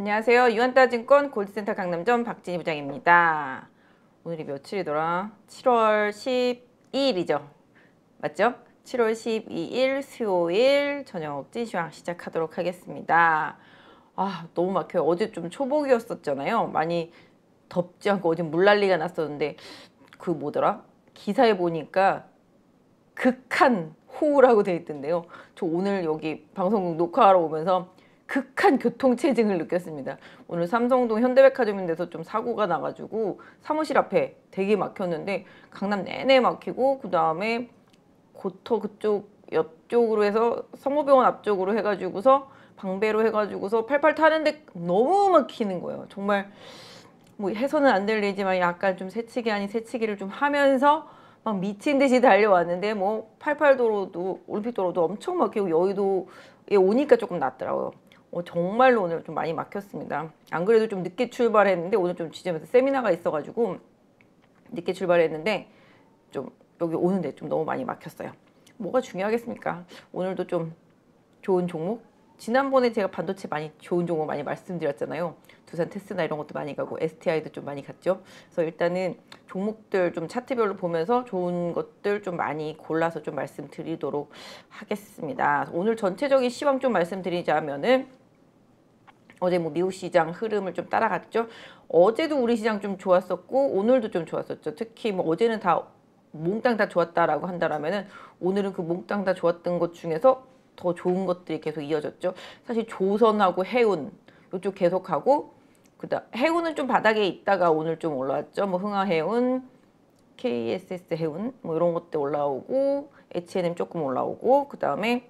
안녕하세요. 유한따증권 골드센터 강남점 박진희 부장입니다. 오늘이 며칠이더라? 7월 12일이죠. 맞죠? 7월 12일 수요일 저녁 찐시황 시작하도록 하겠습니다. 너무 막혀요. 어제 좀 초복이었었잖아요. 많이 덥지 않고 어제 물난리가 났었는데 그 뭐더라? 기사에 보니까 극한 호우라고 돼 있던데요. 저 오늘 여기 방송국 녹화하러 오면서 극한 교통체증을 느꼈습니다. 오늘 삼성동 현대백화점인데서 좀 사고가 나가지고 사무실 앞에 되게 막혔는데 강남 내내 막히고 그 다음에 고터 그쪽 옆쪽으로 해서 성모병원 앞쪽으로 해가지고서 방배로 해가지고서 팔팔 타는데 너무 막히는 거예요. 정말 뭐 해서는 안 될 일이지만 약간 좀 새치기 아닌 새치기를 좀 하면서 막 미친 듯이 달려왔는데 뭐 88도로도 올림픽도로도 엄청 막히고 여의도에 오니까 조금 낫더라고요. 정말로 오늘 좀 많이 막혔습니다. 안 그래도 좀 늦게 출발했는데 오늘 좀 지점에서 세미나가 있어가지고 늦게 출발했는데 좀 여기 오는데 좀 너무 많이 막혔어요. 뭐가 중요하겠습니까? 오늘도 좀 좋은 종목? 지난번에 제가 반도체 많이 좋은 종목 많이 말씀드렸잖아요. 두산 테스나 이런 것도 많이 가고 STI도 좀 많이 갔죠. 그래서 일단은 종목들 좀 차트별로 보면서 좋은 것들 좀 많이 골라서 좀 말씀드리도록 하겠습니다. 오늘 전체적인 시황 좀 말씀드리자면은 어제 뭐 미국 시장 흐름을 좀 따라갔죠. 어제도 우리 시장 좀 좋았었고 오늘도 좀 좋았었죠. 특히 뭐 어제는 다 몽땅 다 좋았다라고 한다라면은 오늘은 그 몽땅 다 좋았던 것 중에서 더 좋은 것들이 계속 이어졌죠. 사실 조선하고 해운 이쪽 계속하고 그다음 해운은 좀 바닥에 있다가 오늘 좀 올라왔죠. 뭐 흥하해운, KSS 해운 뭐 이런 것들 올라오고 H&M 조금 올라오고 그다음에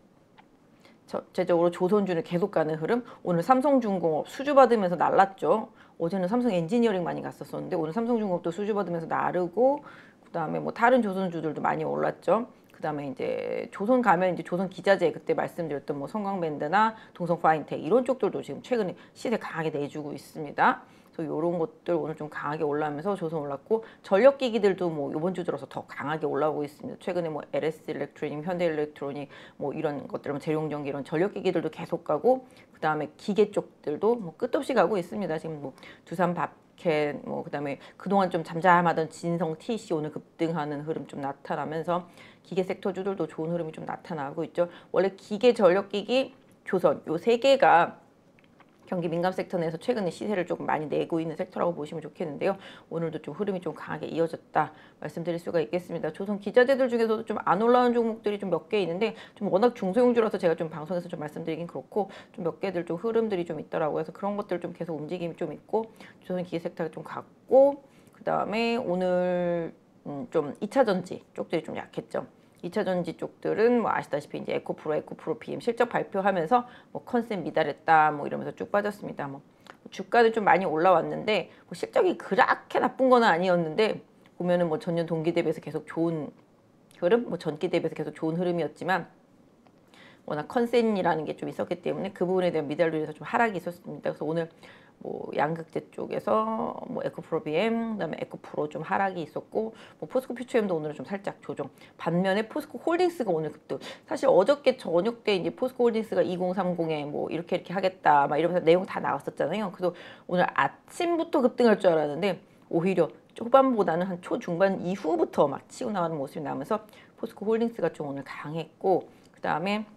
전체적으로 조선주는 계속 가는 흐름. 오늘 삼성중공업 수주 받으면서 날랐죠. 어제는 삼성 엔지니어링 많이 갔었었는데 오늘 삼성중공업도 수주 받으면서 나르고 그다음에 뭐 다른 조선주들도 많이 올랐죠. 그다음에 이제 조선 가면 이제 조선 기자재 그때 말씀드렸던 뭐 성광밴드나 동성 파인텍 이런 쪽들도 지금 최근에 시세 강하게 내주고 있습니다. 그래서 이런 것들 오늘 좀 강하게 올라오면서 조선 올랐고 전력기기들도 뭐 이번 주 들어서 더 강하게 올라오고 있습니다. 최근에 뭐 LS 일렉트로닉, 현대 일렉트로닉 뭐 이런 것들, 뭐 재룡전기 이런 전력기기들도 계속 가고 그 다음에 기계 쪽들도 뭐 끝없이 가고 있습니다. 지금 뭐 두산 밥캔 뭐 그다음에 그동안 좀 잠잠하던 진성 TC 오늘 급등하는 흐름 좀 나타나면서 기계 섹터주들도 좋은 흐름이 좀 나타나고 있죠. 원래 기계, 전력기기, 조선 요 세 개가 경기 민감 섹터 내에서 최근에 시세를 조금 많이 내고 있는 섹터라고 보시면 좋겠는데요. 오늘도 좀 흐름이 좀 강하게 이어졌다 말씀드릴 수가 있겠습니다. 조선 기자재들 중에서도 좀 안 올라온 종목들이 좀 몇 개 있는데 좀 워낙 중소형주라서 제가 좀 방송에서 좀 말씀드리긴 그렇고 좀 몇 개들 좀 흐름들이 좀 있더라고요. 그래서 그런 것들 좀 계속 움직임이 좀 있고 조선 기계 섹터가 좀 같고 그 다음에 오늘 좀 2차 전지 쪽들이 좀 약했죠. 2차 전지 쪽들은 뭐 아시다시피 이제 에코프로 BM 실적 발표하면서 뭐 컨셉 미달했다 뭐 이러면서 쭉 빠졌습니다. 뭐 주가는 좀 많이 올라왔는데 뭐 실적이 그렇게 나쁜 건 아니었는데 보면은 뭐 전년 동기 대비해서 계속 좋은 흐름, 뭐 전기 대비해서 계속 좋은 흐름이었지만 워낙 컨센이라는 게 좀 있었기 때문에 그 부분에 대한 미달로 인해서 좀 하락이 있었습니다. 그래서 오늘 뭐 양극재 쪽에서 뭐 에코프로 BM, 그다음에 에코프로 좀 하락이 있었고 뭐 포스코 퓨처엠도 오늘은 좀 살짝 조정. 반면에 포스코 홀딩스가 오늘 급등. 사실 어저께 저녁 때 이제 포스코 홀딩스가 2030에 뭐 이렇게 하겠다 막 이러면서 내용 다 나왔었잖아요. 그래서 오늘 아침부터 급등할 줄 알았는데 오히려 초반보다는 한 초중반 이후부터 막 치고 나가는 모습이 나면서 포스코 홀딩스가 좀 오늘 강했고 그다음에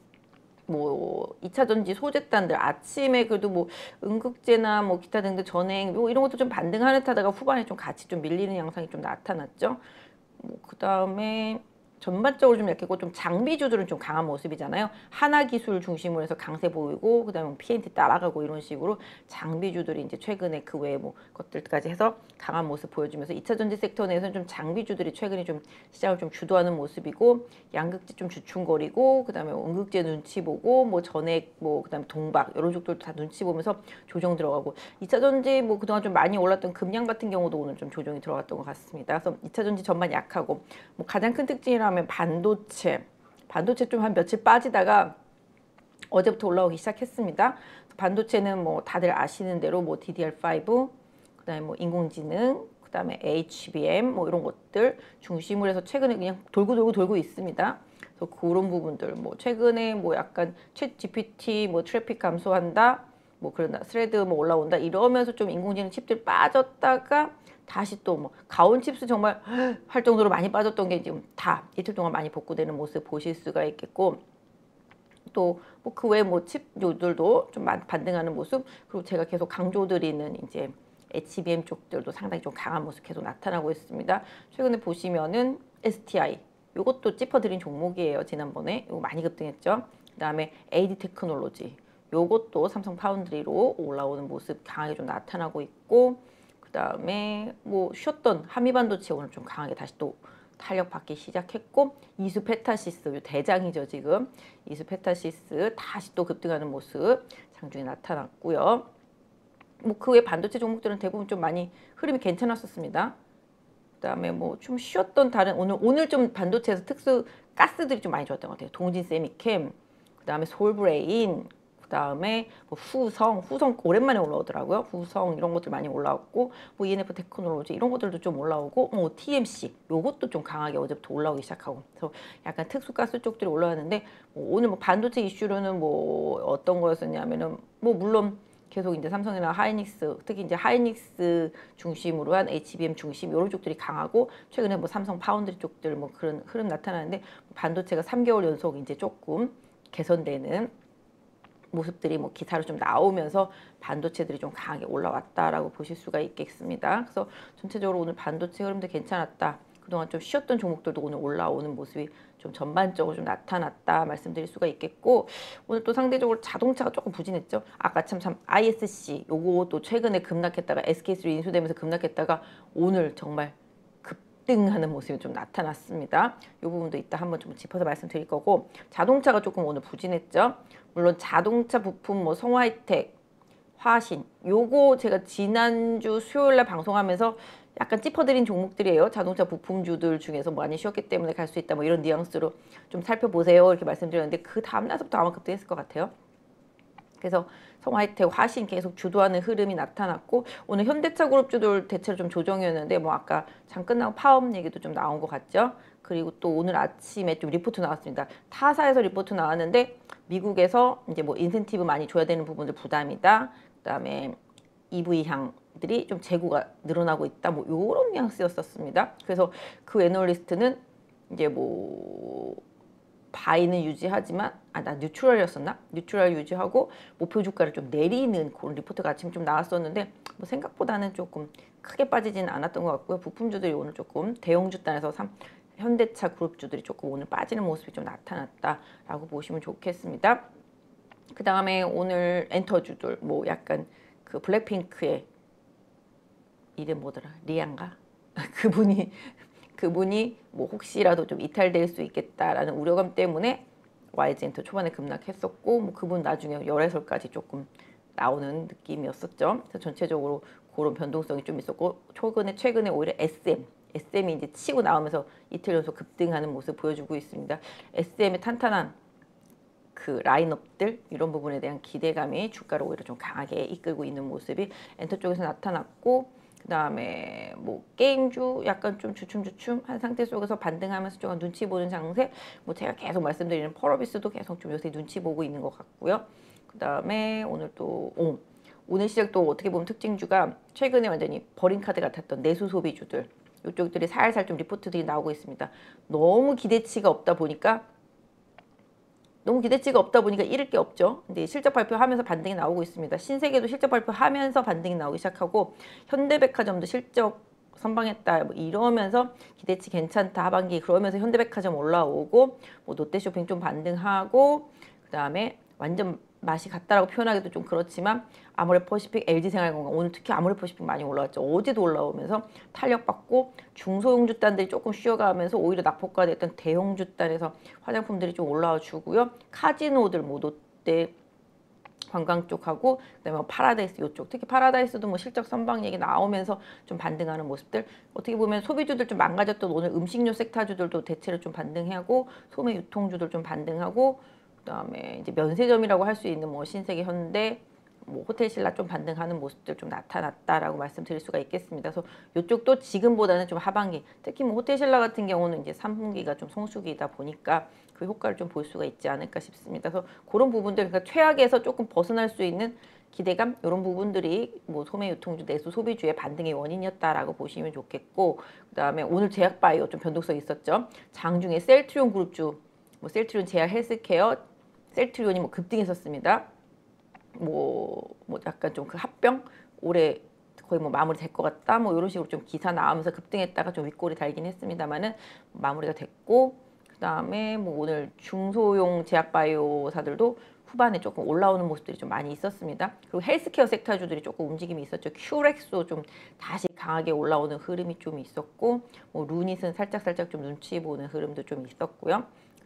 뭐 2차 전지 소재단들 아침에 그래도 뭐 응급제나 뭐 기타 등등 전행 뭐 이런 것도 좀 반등하는 타다가 후반에 좀 같이 좀 밀리는 양상이 좀 나타났죠. 뭐 그다음에 전반적으로 좀 약했고 좀 장비주들은 좀 강한 모습이잖아요. 하나기술 중심으로 해서 강세 보이고 그다음에 PNT 따라가고 이런 식으로 장비주들이 이제 최근에 그 외에 뭐 것들까지 해서 강한 모습 보여주면서 2차 전지 섹터 내에서는 좀 장비주들이 최근에 좀 시장을 좀 주도하는 모습이고 양극재 좀 주춤거리고 그다음에 음극재 눈치 보고 뭐 전액 뭐 그다음에 동박 이런 쪽들도 다 눈치 보면서 조정 들어가고 2차 전지 뭐 그동안 좀 많이 올랐던 금양 같은 경우도 오늘 좀 조정이 들어갔던 것 같습니다. 그래서 2차 전지 전반 약하고 뭐 가장 큰 특징이라면 반도체 좀 한 며칠 빠지다가 어제부터 올라오기 시작했습니다. 반도체는 뭐 다들 아시는 대로 뭐 DDR5 그다음에 뭐 인공지능 그다음에 HBM 뭐 이런 것들 중심으로 해서 최근에 그냥 돌고 있습니다. 그래서 그런 부분들 뭐 최근에 뭐 약간 챗 GPT 뭐 트래픽 감소한다 뭐 그런 스레드 뭐 올라온다 이러면서 좀 인공지능 칩들 빠졌다가 다시 또 뭐 가온 칩스 정말 할 정도로 많이 빠졌던 게 지금 다 이틀 동안 많이 복구되는 모습 보실 수가 있겠고, 또 뭐 그 외에 뭐 칩들도 좀 반등하는 모습, 그리고 제가 계속 강조드리는 이제 HBM 쪽들도 상당히 좀 강한 모습 계속 나타나고 있습니다. 최근에 보시면은 STI 요것도 짚어드린 종목이에요. 지난번에 이거 많이 급등했죠. 그다음에 AD 테크놀로지 요것도 삼성 파운드리로 올라오는 모습 강하게 좀 나타나고 있고, 그다음에 뭐 쉬었던 한미반도체 오늘 좀 강하게 다시 또 탄력받기 시작했고, 이수페타시스 요 대장이죠 지금. 이수페타시스 다시 또 급등하는 모습 장중에 나타났고요. 뭐 그 외 반도체 종목들은 대부분 좀 많이 흐름이 괜찮았었습니다. 그다음에 뭐 좀 쉬었던 다른 오늘 좀 반도체에서 특수 가스들이 좀 많이 좋았던 것 같아요. 동진 세미캠, 그다음에 솔브레인, 그다음에 뭐 후성 오랜만에 올라오더라고요. 후성 이런 것들 많이 올라왔고, 뭐 ENF 테크놀로지 이런 것들도 좀 올라오고, 뭐 TMC 요것도 좀 강하게 어제부터 올라오기 시작하고, 그래서 약간 특수 가스 쪽들이 올라왔는데, 뭐 오늘 뭐 반도체 이슈로는 뭐 어떤 거였었냐면은 뭐 물론 계속 이제 삼성이나 하이닉스, 특히 이제 하이닉스 중심으로 한 HBM 중심 이런 쪽들이 강하고, 최근에 뭐 삼성 파운드리 쪽들 뭐 그런 흐름 나타나는데, 반도체가 3개월 연속 이제 조금 개선되는 모습들이 뭐 기사로 좀 나오면서 반도체들이 좀 강하게 올라왔다라고 보실 수가 있겠습니다. 그래서 전체적으로 오늘 반도체 흐름도 괜찮았다. 그동안 좀 쉬었던 종목들도 오늘 올라오는 모습이 좀 전반적으로 좀 나타났다 말씀드릴 수가 있겠고, 오늘 또 상대적으로 자동차가 조금 부진했죠. 아까 참 ISC 요거 또 최근에 급락했다가 SK3 인수되면서 급락했다가 오늘 정말 급등하는 모습이 좀 나타났습니다. 이 부분도 이따 한번 좀 짚어서 말씀드릴 거고, 자동차가 조금 오늘 부진했죠. 물론 자동차 부품 뭐 성화이텍, 화신 요거 제가 지난주 수요일날 방송하면서 약간 짚어드린 종목들이에요. 자동차 부품주들 중에서 많이 쉬었기 때문에 갈 수 있다 뭐 이런 뉘앙스로 좀 살펴보세요 이렇게 말씀드렸는데, 그 다음날부터 아마 급등했을 것 같아요. 그래서 성화이텍, 화신 계속 주도하는 흐름이 나타났고, 오늘 현대차 그룹주들 대체로 좀 조정이었는데 뭐 아까 장 끝나고 파업 얘기도 좀 나온 것 같죠. 그리고 또 오늘 아침에 좀 리포트 나왔습니다. 타사에서 리포트 나왔는데, 미국에서 이제 뭐 인센티브 많이 줘야 되는 부분들 부담이다. 그다음에 EV 향들이 좀 재고가 늘어나고 있다. 뭐 요런 뉘앙스였었습니다. 그래서 그 애널리스트는 이제 뭐 바이는 유지하지만 나 뉴트럴이었었나? 뉴트럴 유지하고 목표 주가를 좀 내리는 그런 리포트가 아침 좀 나왔었는데, 뭐 생각보다는 조금 크게 빠지지는 않았던 것 같고요. 부품주들이 오늘 조금 대형주 단에서 현대차 그룹주들이 조금 오늘 빠지는 모습이 좀 나타났다라고 보시면 좋겠습니다. 그 다음에 오늘 엔터주들 뭐 약간 그 블랙핑크의 이름 뭐더라? 리안가? 그분이 뭐 혹시라도 좀 이탈될 수 있겠다라는 우려감 때문에 YG엔터 초반에 급락했었고, 뭐 그분 나중에 열애설까지 조금 나오는 느낌이었었죠. 그래서 전체적으로 그런 변동성이 좀 있었고, 최근에 오히려 SM이 이제 치고 나오면서 이틀 연속 급등하는 모습 보여주고 있습니다. SM의 탄탄한 그 라인업들 이런 부분에 대한 기대감이 주가를 오히려 좀 강하게 이끌고 있는 모습이 엔터 쪽에서 나타났고, 그 다음에 뭐 게임주 약간 좀 주춤한 상태 속에서 반등하면서 조금 눈치 보는 장세, 뭐 제가 계속 말씀드리는 펄어비스도 계속 좀 요새 눈치 보고 있는 것 같고요. 그 다음에 오늘 또 오늘 시작 또 어떻게 보면 특징주가 최근에 완전히 버린 카드 같았던 내수 소비주들 이쪽들이 살살 좀 리포트들이 나오고 있습니다. 너무 기대치가 없다 보니까 잃을 게 없죠. 근데 실적 발표하면서 반등이 나오고 있습니다. 신세계도 실적 발표하면서 반등이 나오기 시작하고, 현대백화점도 실적 선방했다 뭐 이러면서 기대치 괜찮다 하반기, 그러면서 현대백화점 올라오고, 뭐 롯데쇼핑 좀 반등하고, 그 다음에 완전 맛이 같다라고 표현하기도 좀 그렇지만 아모레퍼시픽, LG생활건강 오늘 특히 아모레퍼시픽 많이 올라왔죠. 어제도 올라오면서 탄력받고, 중소형주단들이 조금 쉬어가면서 오히려 낙폭과됐던 대형주단에서 화장품들이 좀 올라와 주고요. 카지노들 뭐 롯데 관광 쪽하고, 그다음에 뭐 파라다이스 이쪽, 특히 파라다이스도 뭐 실적 선방 얘기 나오면서 좀 반등하는 모습들, 어떻게 보면 소비주들 좀 망가졌던 오늘 음식료 섹터주들도 대체로 좀 반등하고, 소매 유통주들 좀 반등하고, 그다음에 이제 면세점이라고 할 수 있는 뭐 신세계, 현대, 뭐 호텔신라 좀 반등하는 모습들 좀 나타났다라고 말씀드릴 수가 있겠습니다. 그래서 이쪽도 지금보다는 좀 하반기, 특히 뭐 호텔신라 같은 경우는 이제 3분기가 좀 성수기이다 보니까 그 효과를 좀 볼 수가 있지 않을까 싶습니다. 그래서 그런 부분들, 그러니까 최악에서 조금 벗어날 수 있는 기대감 이런 부분들이 뭐 소매 유통주 내수 소비주의 반등의 원인이었다라고 보시면 좋겠고, 그다음에 오늘 제약바이오 좀 변동성이 있었죠. 장중에 셀트리온 그룹주, 뭐 셀트리온 제약 헬스케어, 셀트리온이 뭐 급등했었습니다. 뭐 약간 좀 그 합병 올해 거의 뭐 마무리 될 것 같다 뭐 이런 식으로 좀 기사 나오면서 급등했다가 좀 윗골이 달긴 했습니다만은 마무리가 됐고, 그다음에 뭐 오늘 중소형 제약바이오사들도 후반에 조금 올라오는 모습들이 좀 많이 있었습니다. 그리고 헬스케어 섹터주들이 조금 움직임이 있었죠. 큐렉스도 좀 다시 강하게 올라오는 흐름이 좀 있었고, 뭐 루닛은 살짝 좀 눈치 보는 흐름도 좀 있었고요.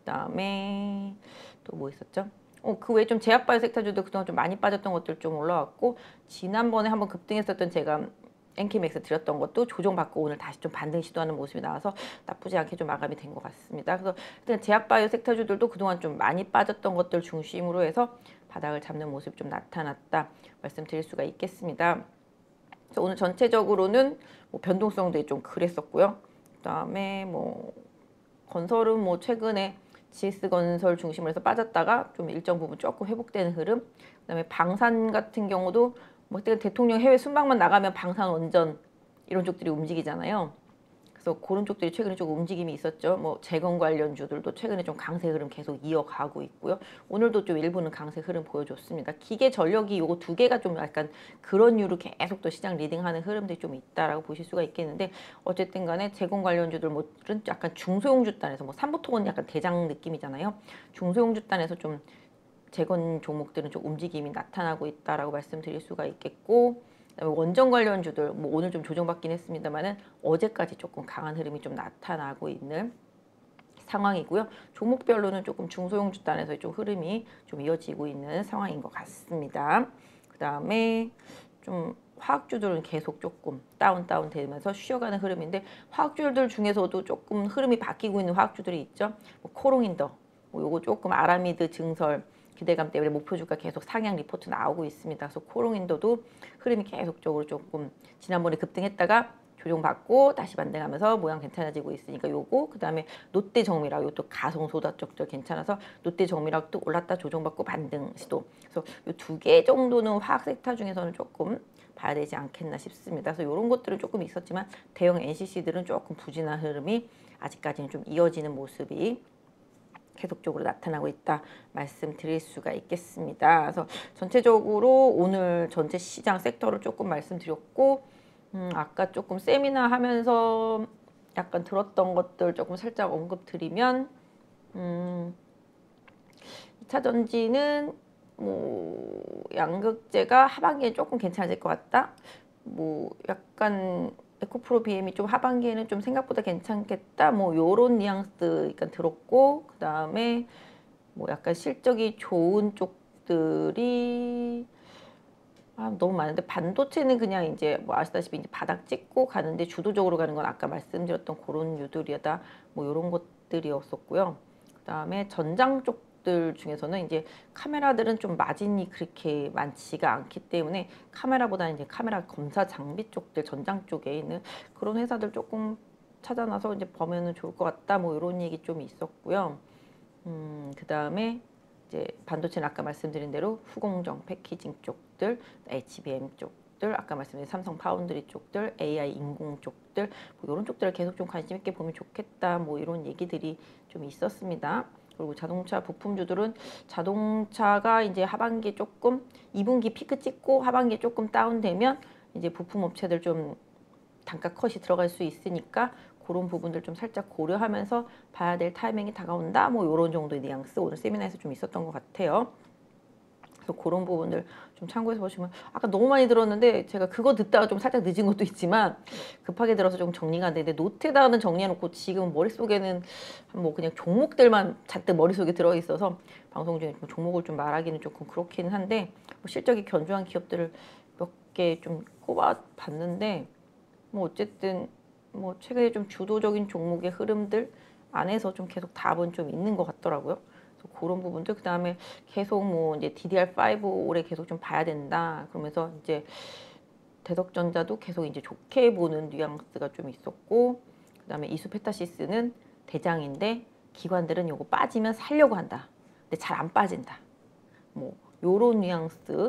그다음에 또 뭐 있었죠? 그 외에 좀 제약바이오 섹터주도 그동안 좀 많이 빠졌던 것들 좀 올라왔고, 지난번에 한번 급등했었던 제가 엔케맥스 드렸던 것도 조정받고 오늘 다시 좀 반등 시도하는 모습이 나와서 나쁘지 않게 좀 마감이 된 것 같습니다. 그래서 일단 제약바이오 섹터주들도 그동안 좀 많이 빠졌던 것들 중심으로 해서 바닥을 잡는 모습이 좀 나타났다 말씀드릴 수가 있겠습니다. 그래서 오늘 전체적으로는 뭐 변동성도 좀 그랬었고요. 그다음에 뭐 건설은 뭐 최근에 GS건설 중심으로 해서 빠졌다가 좀 일정 부분 조금 회복되는 흐름. 그다음에 방산 같은 경우도 뭐 대통령 해외 순방만 나가면 방산 원전 이런 쪽들이 움직이잖아요. 그래서 그런 쪽들이 최근에 조금 움직임이 있었죠. 뭐 재건 관련주들도 최근에 좀 강세 흐름 계속 이어가고 있고요. 오늘도 좀 일부는 강세 흐름 보여줬습니다. 기계 전력이 요거 두 개가 좀 약간 그런 이유로 계속 또 시장 리딩하는 흐름들이 좀 있다라고 보실 수가 있겠는데, 어쨌든 간에 재건 관련주들은 약간 중소형주 단에서 뭐 삼부토건 약간 대장 느낌이잖아요. 중소형주 단에서 좀 재건 종목들은 좀 움직임이 나타나고 있다라고 말씀드릴 수가 있겠고, 그다음에 원전 관련주들 뭐 오늘 좀 조정받긴 했습니다만은 어제까지 조금 강한 흐름이 좀 나타나고 있는 상황이고요. 종목별로는 조금 중소형주 단에서 좀 흐름이 좀 이어지고 있는 상황인 것 같습니다. 그다음에 좀 화학주들은 계속 조금 다운 되면서 쉬어가는 흐름인데, 화학주들 중에서도 조금 흐름이 바뀌고 있는 화학주들이 있죠. 뭐 코롱인더, 뭐 요거 조금 아라미드 증설 기대감 때문에 목표 주가 계속 상향 리포트 나오고 있습니다. 그래서 코롱인더도 흐름이 계속적으로 조금 지난번에 급등했다가 조정받고 다시 반등하면서 모양 괜찮아지고 있으니까 요거, 그다음에 롯데 정밀화학 요또 가성 소다 쪽도 괜찮아서 롯데 정밀화학도 올랐다 조정받고 반등 시도. 그래서 요 두 개 정도는 화학 섹터 중에서는 조금 봐야 되지 않겠나 싶습니다. 그래서 이런 것들은 조금 있었지만 대형 NCC들은 조금 부진한 흐름이 아직까지는 좀 이어지는 모습이 계속적으로 나타나고 있다 말씀드릴 수가 있겠습니다. 그래서 전체적으로 오늘 전체 시장 섹터를 조금 말씀드렸고, 아까 조금 세미나 하면서 약간 들었던 것들 조금 살짝 언급드리면, 2차 전지는 뭐 양극재가 하반기에 조금 괜찮아질 것 같다. 뭐 약간 에코프로 BM이 좀 하반기에는 좀 생각보다 괜찮겠다. 뭐 요런 뉘앙스 약간 들었고, 그다음에 뭐 약간 실적이 좋은 쪽들이 너무 많은데, 반도체는 그냥 이제 뭐 아시다시피 이제 바닥 찍고 가는데 주도적으로 가는 건 아까 말씀드렸던 그런 유들이다. 뭐 요런 것들이었었고요. 그다음에 전장 쪽들 중에서는 이제 카메라들은 좀 마진이 그렇게 많지가 않기 때문에 카메라보다는 이제 카메라 검사 장비 쪽들 전장 쪽에 있는 그런 회사들 조금 찾아놔서 이제 보면은 좋을 것 같다. 뭐 이런 얘기 좀 있었고요. 그다음에 이제 반도체는 아까 말씀드린 대로 후공정 패키징 쪽들, HBM 쪽들, 아까 말씀드린 삼성 파운드리 쪽들, AI 인공 쪽들, 뭐 이런 쪽들을 계속 좀 관심 있게 보면 좋겠다. 뭐 이런 얘기들이 좀 있었습니다. 그리고 자동차 부품주들은 자동차가 이제 하반기에 조금 2분기 피크 찍고 하반기에 조금 다운되면 이제 부품 업체들 좀 단가 컷이 들어갈 수 있으니까 그런 부분들 좀 살짝 고려하면서 봐야 될 타이밍이 다가온다. 뭐 이런 정도의 뉘앙스 오늘 세미나에서 좀 있었던 것 같아요. 그래서 그런 부분들 좀 참고해서 보시면, 아까 너무 많이 들었는데 제가 그거 듣다가 좀 살짝 늦은 것도 있지만 급하게 들어서 좀 정리가 안 되는데, 노트에다가는 정리해놓고 지금 머릿속에는 뭐 그냥 종목들만 잔뜩 머릿속에 들어있어서 방송 중에 좀 종목을 좀 말하기는 조금 그렇기는 한데, 뭐 실적이 견조한 기업들을 몇 개 좀 꼽아봤는데, 뭐 어쨌든 뭐 최근에 좀 주도적인 종목의 흐름들 안에서 좀 계속 답은 좀 있는 것 같더라고요. 그래서 그런 부분들, 그 다음에 계속 뭐 이제 DDR5 올해 계속 좀 봐야 된다. 그러면서 이제 대덕전자도 계속 이제 좋게 보는 뉘앙스가 좀 있었고, 그 다음에 이수페타시스는 대장인데 기관들은 요거 빠지면 살려고 한다. 근데 잘 안 빠진다. 뭐 요런 뉘앙스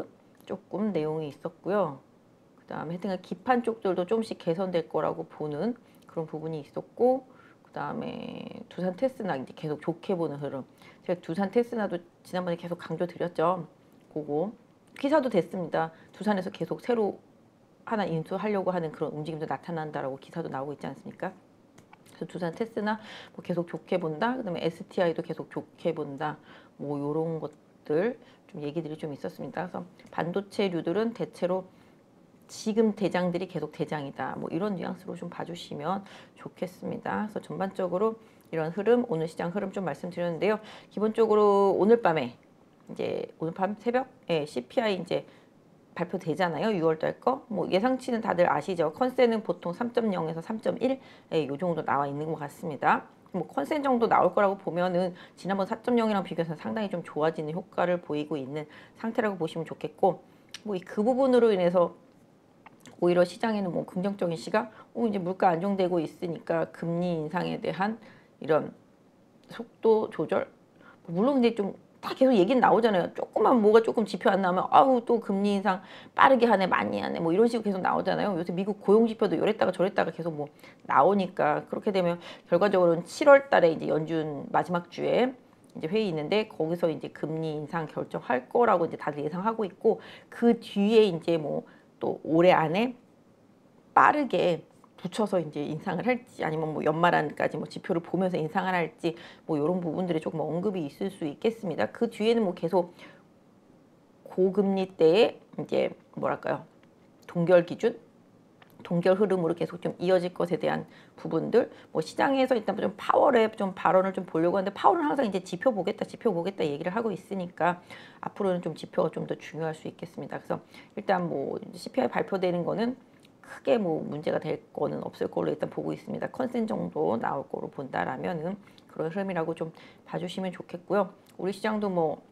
조금 내용이 있었고요. 그 다음에 하여튼 기판 쪽들도 조금씩 개선될 거라고 보는 그런 부분이 있었고, 그 다음에 두산 테스나 이제 계속 좋게 보는 흐름. 제가 두산 테스나도 지난번에 계속 강조드렸죠. 그거 기사도 됐습니다. 두산에서 계속 새로 하나 인수하려고 하는 그런 움직임도 나타난다라고 기사도 나오고 있지 않습니까? 그래서 두산 테스나 뭐 계속 좋게 본다. 그다음에 STI도 계속 좋게 본다. 뭐 요런 것들 좀 얘기들이 좀 있었습니다. 그래서 반도체류들은 대체로 지금 대장들이 계속 대장이다. 뭐 이런 뉘앙스로 좀 봐주시면 좋겠습니다. 그래서 전반적으로 이런 흐름, 오늘 시장 흐름 좀 말씀드렸는데요. 기본적으로 오늘 밤에 이제 오늘 밤 새벽에 CPI 이제 발표되잖아요. 6월달 거. 뭐 예상치는 다들 아시죠? 컨센은 보통 3.0에서 3.1, 요 정도 나와 있는 것 같습니다. 뭐 컨센 정도 나올 거라고 보면은 지난번 4.0이랑 비교해서 상당히 좀 좋아지는 효과를 보이고 있는 상태라고 보시면 좋겠고, 뭐 그 부분으로 인해서 오히려 시장에는 뭐 긍정적인 시각, 이제 물가 안정되고 있으니까 금리 인상에 대한 이런 속도 조절. 물론 근데 좀 다 계속 얘기는 나오잖아요. 조금만 뭐가 조금 지표 안 나오면 아우 또 금리 인상 빠르게 하네, 많이 하네, 뭐 이런 식으로 계속 나오잖아요. 요새 미국 고용 지표도 요랬다가 저랬다가 계속 뭐 나오니까, 그렇게 되면 결과적으로는 7월 달에 이제 연준 마지막 주에 이제 회의 있는데 거기서 이제 금리 인상 결정할 거라고 이제 다들 예상하고 있고, 그 뒤에 이제 뭐 또 올해 안에 빠르게 붙여서 이제 인상을 할지, 아니면 뭐 연말안까지 뭐 지표를 보면서 인상을 할지, 뭐 이런 부분들이 조금 언급이 있을 수 있겠습니다. 그 뒤에는 뭐 계속 고금리 때에 이제 뭐랄까요, 동결 기준, 동결 흐름으로 계속 좀 이어질 것에 대한 부분들, 뭐 시장에서 일단 좀 파월에 좀 발언을 좀 보려고 하는데, 파월은 항상 이제 지표 보겠다 얘기를 하고 있으니까 앞으로는 좀 지표가 좀 더 중요할 수 있겠습니다. 그래서 일단 뭐 CPI 발표되는 거는 크게 뭐 문제가 될 거는 없을 걸로 일단 보고 있습니다. 컨센 정도 나올 거로 본다라면은 그런 흐름이라고 좀 봐주시면 좋겠고요. 우리 시장도 뭐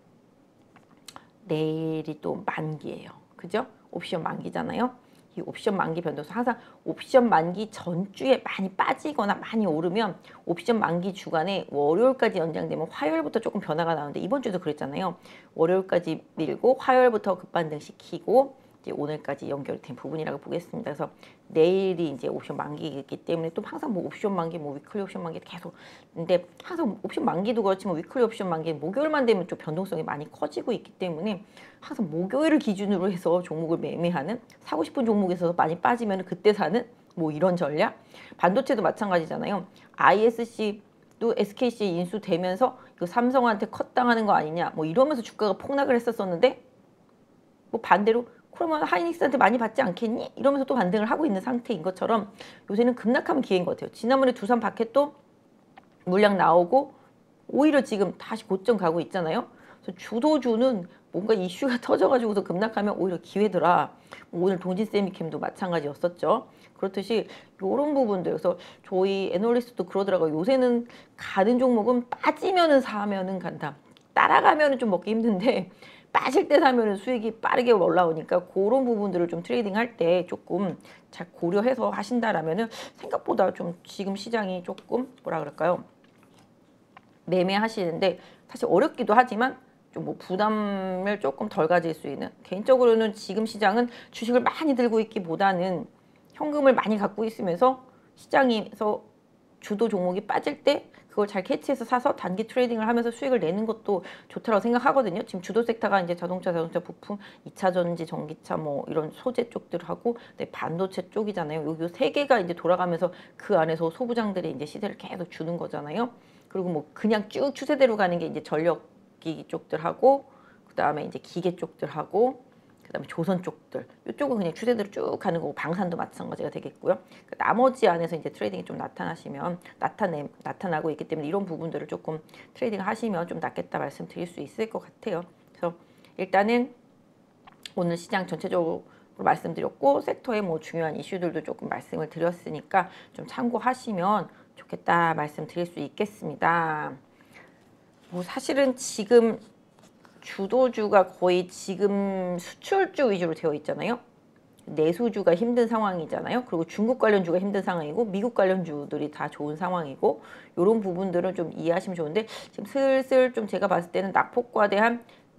내일이 또 만기예요. 그죠? 옵션 만기잖아요. 이 옵션 만기 변동수, 항상 옵션 만기 전주에 많이 빠지거나 많이 오르면 옵션 만기 주간에 월요일까지 연장되면 화요일부터 조금 변화가 나오는데, 이번 주도 그랬잖아요. 월요일까지 밀고 화요일부터 급반등 시키고 이제 오늘까지 연결이 된 부분이라고 보겠습니다. 그래서 내일이 이제 옵션 만기이기 때문에 또 항상 뭐 옵션 만기, 뭐 위클리 옵션 만기 계속, 근데 항상 옵션 만기도 그렇지만 위클리 옵션 만기 목요일만 되면 좀 변동성이 많이 커지고 있기 때문에 항상 목요일을 기준으로 해서 종목을 매매하는, 사고 싶은 종목에서 많이 빠지면 그때 사는 뭐 이런 전략. 반도체도 마찬가지잖아요. ISC도 SKC 인수되면서 그 삼성한테 컷당하는 거 아니냐 뭐 이러면서 주가가 폭락을 했었었는데, 뭐 반대로 그러면 하이닉스한테 많이 받지 않겠니? 이러면서 또 반등을 하고 있는 상태인 것처럼 요새는 급락하면 기회인 것 같아요. 지난번에 두산 바켓도 물량 나오고 오히려 지금 다시 고점 가고 있잖아요. 그래서 주도주는 뭔가 이슈가 터져가지고서 급락하면 오히려 기회더라. 오늘 동진세미캠도 마찬가지였었죠. 그렇듯이 이런 부분들, 그래서 저희 애널리스트도 그러더라고요. 요새는 가는 종목은 빠지면은 사면은 간다. 따라가면은 좀 먹기 힘든데 빠질 때 사면은 수익이 빠르게 올라오니까, 그런 부분들을 좀 트레이딩 할 때 조금 잘 고려해서 하신다라면은 생각보다 좀 지금 시장이 조금 뭐라 그럴까요? 매매하시는데 사실 어렵기도 하지만 좀 뭐 부담을 조금 덜 가질 수 있는, 개인적으로는 지금 시장은 주식을 많이 들고 있기보다는 현금을 많이 갖고 있으면서 시장에서 주도 종목이 빠질 때 그걸 잘 캐치해서 사서 단기 트레이딩을 하면서 수익을 내는 것도 좋다고 생각하거든요. 지금 주도 섹터가 이제 자동차 부품, 2차 전지, 전기차 뭐 이런 소재 쪽들하고 반도체 쪽이잖아요. 요 세 개가 이제 돌아가면서 그 안에서 소부장들이 이제 시세를 계속 주는 거잖아요. 그리고 뭐 그냥 쭉 추세대로 가는 게 이제 전력기기 쪽들하고, 그 다음에 이제 기계 쪽들하고, 그다음에 조선 쪽들, 이쪽은 그냥 추세대로 쭉 가는 거고, 방산도 마찬가지가 되겠고요. 나머지 안에서 이제 트레이딩이 좀 나타나고 있기 때문에 이런 부분들을 조금 트레이딩 하시면 좀 낫겠다 말씀드릴 수 있을 것 같아요. 그래서 일단은 오늘 시장 전체적으로 말씀드렸고, 섹터의 뭐 중요한 이슈들도 조금 말씀을 드렸으니까 좀 참고하시면 좋겠다 말씀드릴 수 있겠습니다. 뭐 사실은 지금 주도주가 거의 지금 수출주 위주로 되어 있잖아요. 내수주가 힘든 상황이잖아요. 그리고 중국 관련주가 힘든 상황이고, 미국 관련주들이 다 좋은 상황이고, 이런 부분들은 좀 이해하시면 좋은데, 지금 슬슬 좀 제가 봤을 때는 낙폭과대한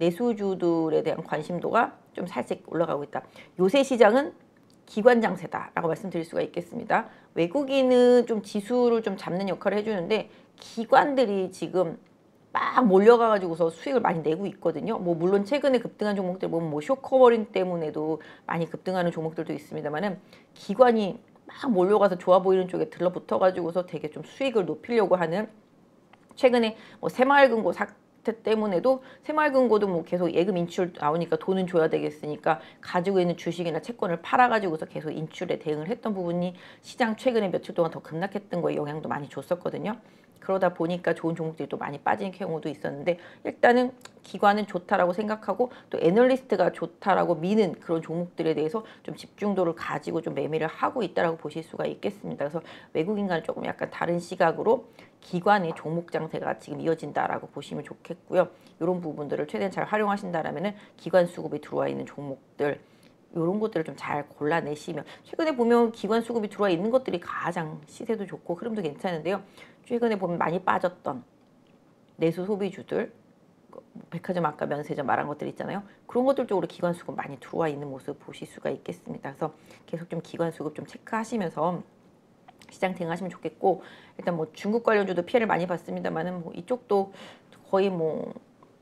내수주들에 대한 관심도가 좀 살짝 올라가고 있다. 요새 시장은 기관 장세다라고 말씀드릴 수가 있겠습니다. 외국인은 좀 지수를 좀 잡는 역할을 해주는데 기관들이 지금 막 몰려가가지고서 수익을 많이 내고 있거든요. 뭐 물론 최근에 급등한 종목들 보면 뭐 쇼커버링 때문에도 많이 급등하는 종목들도 있습니다만은 기관이 막 몰려가서 좋아 보이는 쪽에 들러붙어가지고서 되게 좀 수익을 높이려고 하는, 최근에 뭐 새마을금고 사태 때문에도 새마을금고도 뭐 계속 예금 인출 나오니까 돈은 줘야 되겠으니까 가지고 있는 주식이나 채권을 팔아가지고서 계속 인출에 대응을 했던 부분이 시장 최근에 며칠 동안 더 급락했던 거에 영향도 많이 줬었거든요. 그러다 보니까 좋은 종목들이 또 많이 빠진 경우도 있었는데 일단은 기관은 좋다라고 생각하고 또 애널리스트가 좋다라고 미는 그런 종목들에 대해서 좀 집중도를 가지고 좀 매매를 하고 있다라고 보실 수가 있겠습니다. 그래서 외국인과는 조금 약간 다른 시각으로 기관의 종목 장세가 지금 이어진다라고 보시면 좋겠고요. 이런 부분들을 최대한 잘 활용하신다라면은 기관 수급이 들어와 있는 종목들, 이런 것들을 좀 잘 골라내시면, 최근에 보면 기관 수급이 들어와 있는 것들이 가장 시세도 좋고 흐름도 괜찮은데요. 최근에 보면 많이 빠졌던 내수 소비주들, 백화점 아까 면세점 말한 것들 있잖아요. 그런 것들 쪽으로 기관 수급 많이 들어와 있는 모습 보실 수가 있겠습니다. 그래서 계속 좀 기관 수급 좀 체크하시면서 시장 대응하시면 좋겠고, 일단 뭐 중국 관련주도 피해를 많이 봤습니다만은 뭐 이쪽도 거의 뭐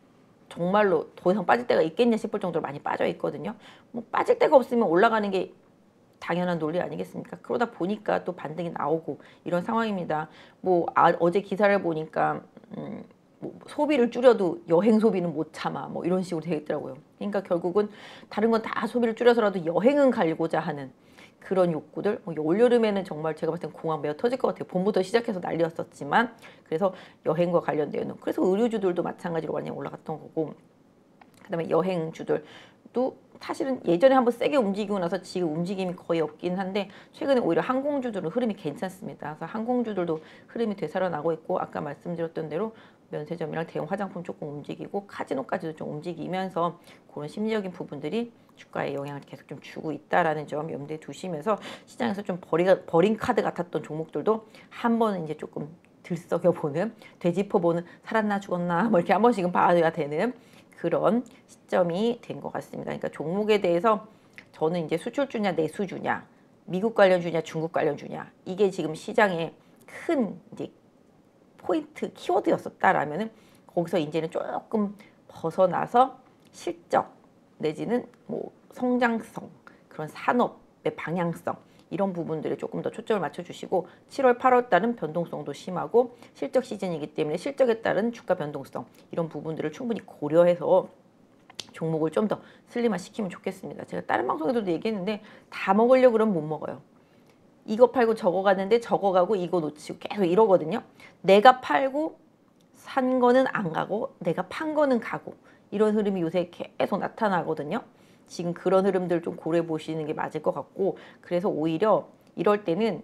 정말로 더 이상 빠질 때가 있겠냐 싶을 정도로 많이 빠져 있거든요. 뭐 빠질 데가 없으면 올라가는 게 당연한 논리 아니겠습니까? 그러다 보니까 또 반등이 나오고 이런 상황입니다. 뭐 어제 기사를 보니까 뭐 소비를 줄여도 여행 소비는 못 참아, 뭐 이런 식으로 되어 있더라고요. 그러니까 결국은 다른 건 다 소비를 줄여서라도 여행은 가고자 하는 그런 욕구들. 뭐 올여름에는 정말 제가 봤을 땐 공항 매어 터질 것 같아요. 봄부터 시작해서 난리였었지만, 그래서 여행과 관련되어있는, 그래서 의류주들도 마찬가지로 많이 올라갔던 거고, 그다음에 여행주들도 사실은 예전에 한번 세게 움직이고 나서 지금 움직임이 거의 없긴 한데, 최근에 오히려 항공주들은 흐름이 괜찮습니다. 그래서 항공주들도 흐름이 되살아나고 있고, 아까 말씀드렸던 대로 면세점이랑 대형 화장품 조금 움직이고 카지노까지도 좀 움직이면서 그런 심리적인 부분들이 주가에 영향을 계속 좀 주고 있다라는 점 염두에 두시면서, 시장에서 좀 버린 카드 같았던 종목들도 한 번은 이제 조금 들썩여보는, 되짚어보는, 살았나 죽었나 뭐 이렇게 한 번씩은 봐야 되는 그런 시점이 된 것 같습니다. 그러니까 종목에 대해서 저는 이제 수출주냐 내수주냐, 미국 관련주냐 중국 관련주냐, 이게 지금 시장의 큰 이제 포인트 키워드였었다라면은, 거기서 이제는 조금 벗어나서 실적 내지는 뭐 성장성, 그런 산업의 방향성, 이런 부분들에 조금 더 초점을 맞춰주시고, 7월 8월 달은 변동성도 심하고 실적 시즌이기 때문에 실적에 따른 주가 변동성, 이런 부분들을 충분히 고려해서 종목을 좀 더 슬림화시키면 좋겠습니다. 제가 다른 방송에서도 얘기했는데 다 먹으려고 그러면 못 먹어요. 이거 팔고 저거 가는데 저거 가고 이거 놓치고 계속 이러거든요. 내가 팔고 산 거는 안 가고 내가 판 거는 가고, 이런 흐름이 요새 계속 나타나거든요. 지금 그런 흐름들 좀 고려해 보시는 게 맞을 것 같고, 그래서 오히려 이럴 때는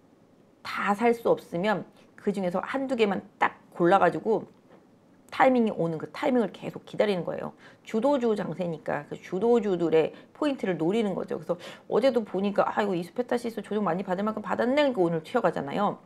다 살 수 없으면 그 중에서 한두 개만 딱 골라가지고 타이밍이 오는 그 타이밍을 계속 기다리는 거예요. 주도주 장세니까 그 주도주들의 포인트를 노리는 거죠. 그래서 어제도 보니까 이거 이스페타시스 조정 많이 받을 만큼 받았네, 그러니까 오늘 튀어가잖아요.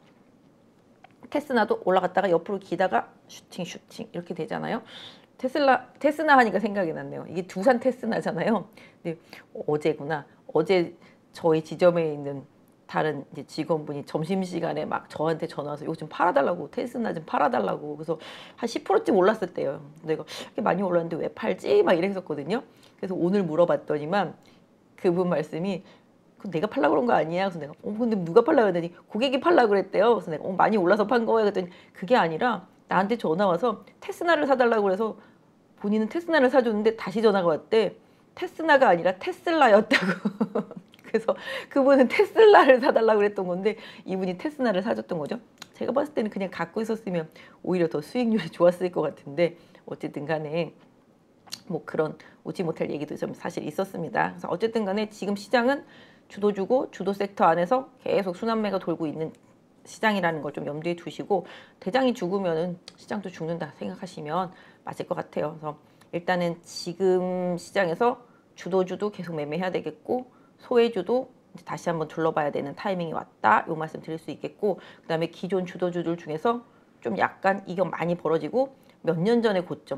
테스나도 올라갔다가 옆으로 기다가 슈팅 이렇게 되잖아요. 테스나 하니까 생각이 났네요. 이게 두산 테스나잖아요. 근데 어제구나. 어제 저희 지점에 있는 다른 이제 직원분이 점심시간에 막 저한테 전화 와서 이거 좀 팔아달라고, 테스나 좀 팔아달라고. 그래서 한 10%쯤 올랐을 때요. 내가 이렇게 많이 올랐는데 왜 팔지? 막 이랬었거든요. 그래서 오늘 물어봤더니만 그분 말씀이, 내가 팔라고 그런 거 아니야? 그래서 내가 근데 누가 팔라고 그랬더니 고객이 팔라고 그랬대요. 그래서 내가 많이 올라서 판 거예요. 그랬더니 그게 아니라 나한테 전화 와서 테스나를 사달라고 그래서 본인은 테스나를 사줬는데 다시 전화가 왔대. 테스나가 아니라 테슬라였다고. 그래서 그분은 테슬라를 사달라고 그랬던 건데 이분이 테스나를 사줬던 거죠. 제가 봤을 때는 그냥 갖고 있었으면 오히려 더 수익률이 좋았을 것 같은데, 어쨌든 간에 뭐 그런 오지 못할 얘기도 좀 사실 있었습니다. 그래서 어쨌든 간에 지금 시장은 주도주고 주도 섹터 안에서 계속 순환매가 돌고 있는 시장이라는 걸 좀 염두에 두시고, 대장이 죽으면은 시장도 죽는다 생각하시면 맞을 것 같아요. 그래서 일단은 지금 시장에서 주도주도 계속 매매해야 되겠고, 소외주도 이제 다시 한번 둘러봐야 되는 타이밍이 왔다, 요 말씀 드릴 수 있겠고, 그 다음에 기존 주도주들 중에서 좀 약간 이격 많이 벌어지고 몇 년 전의 고점,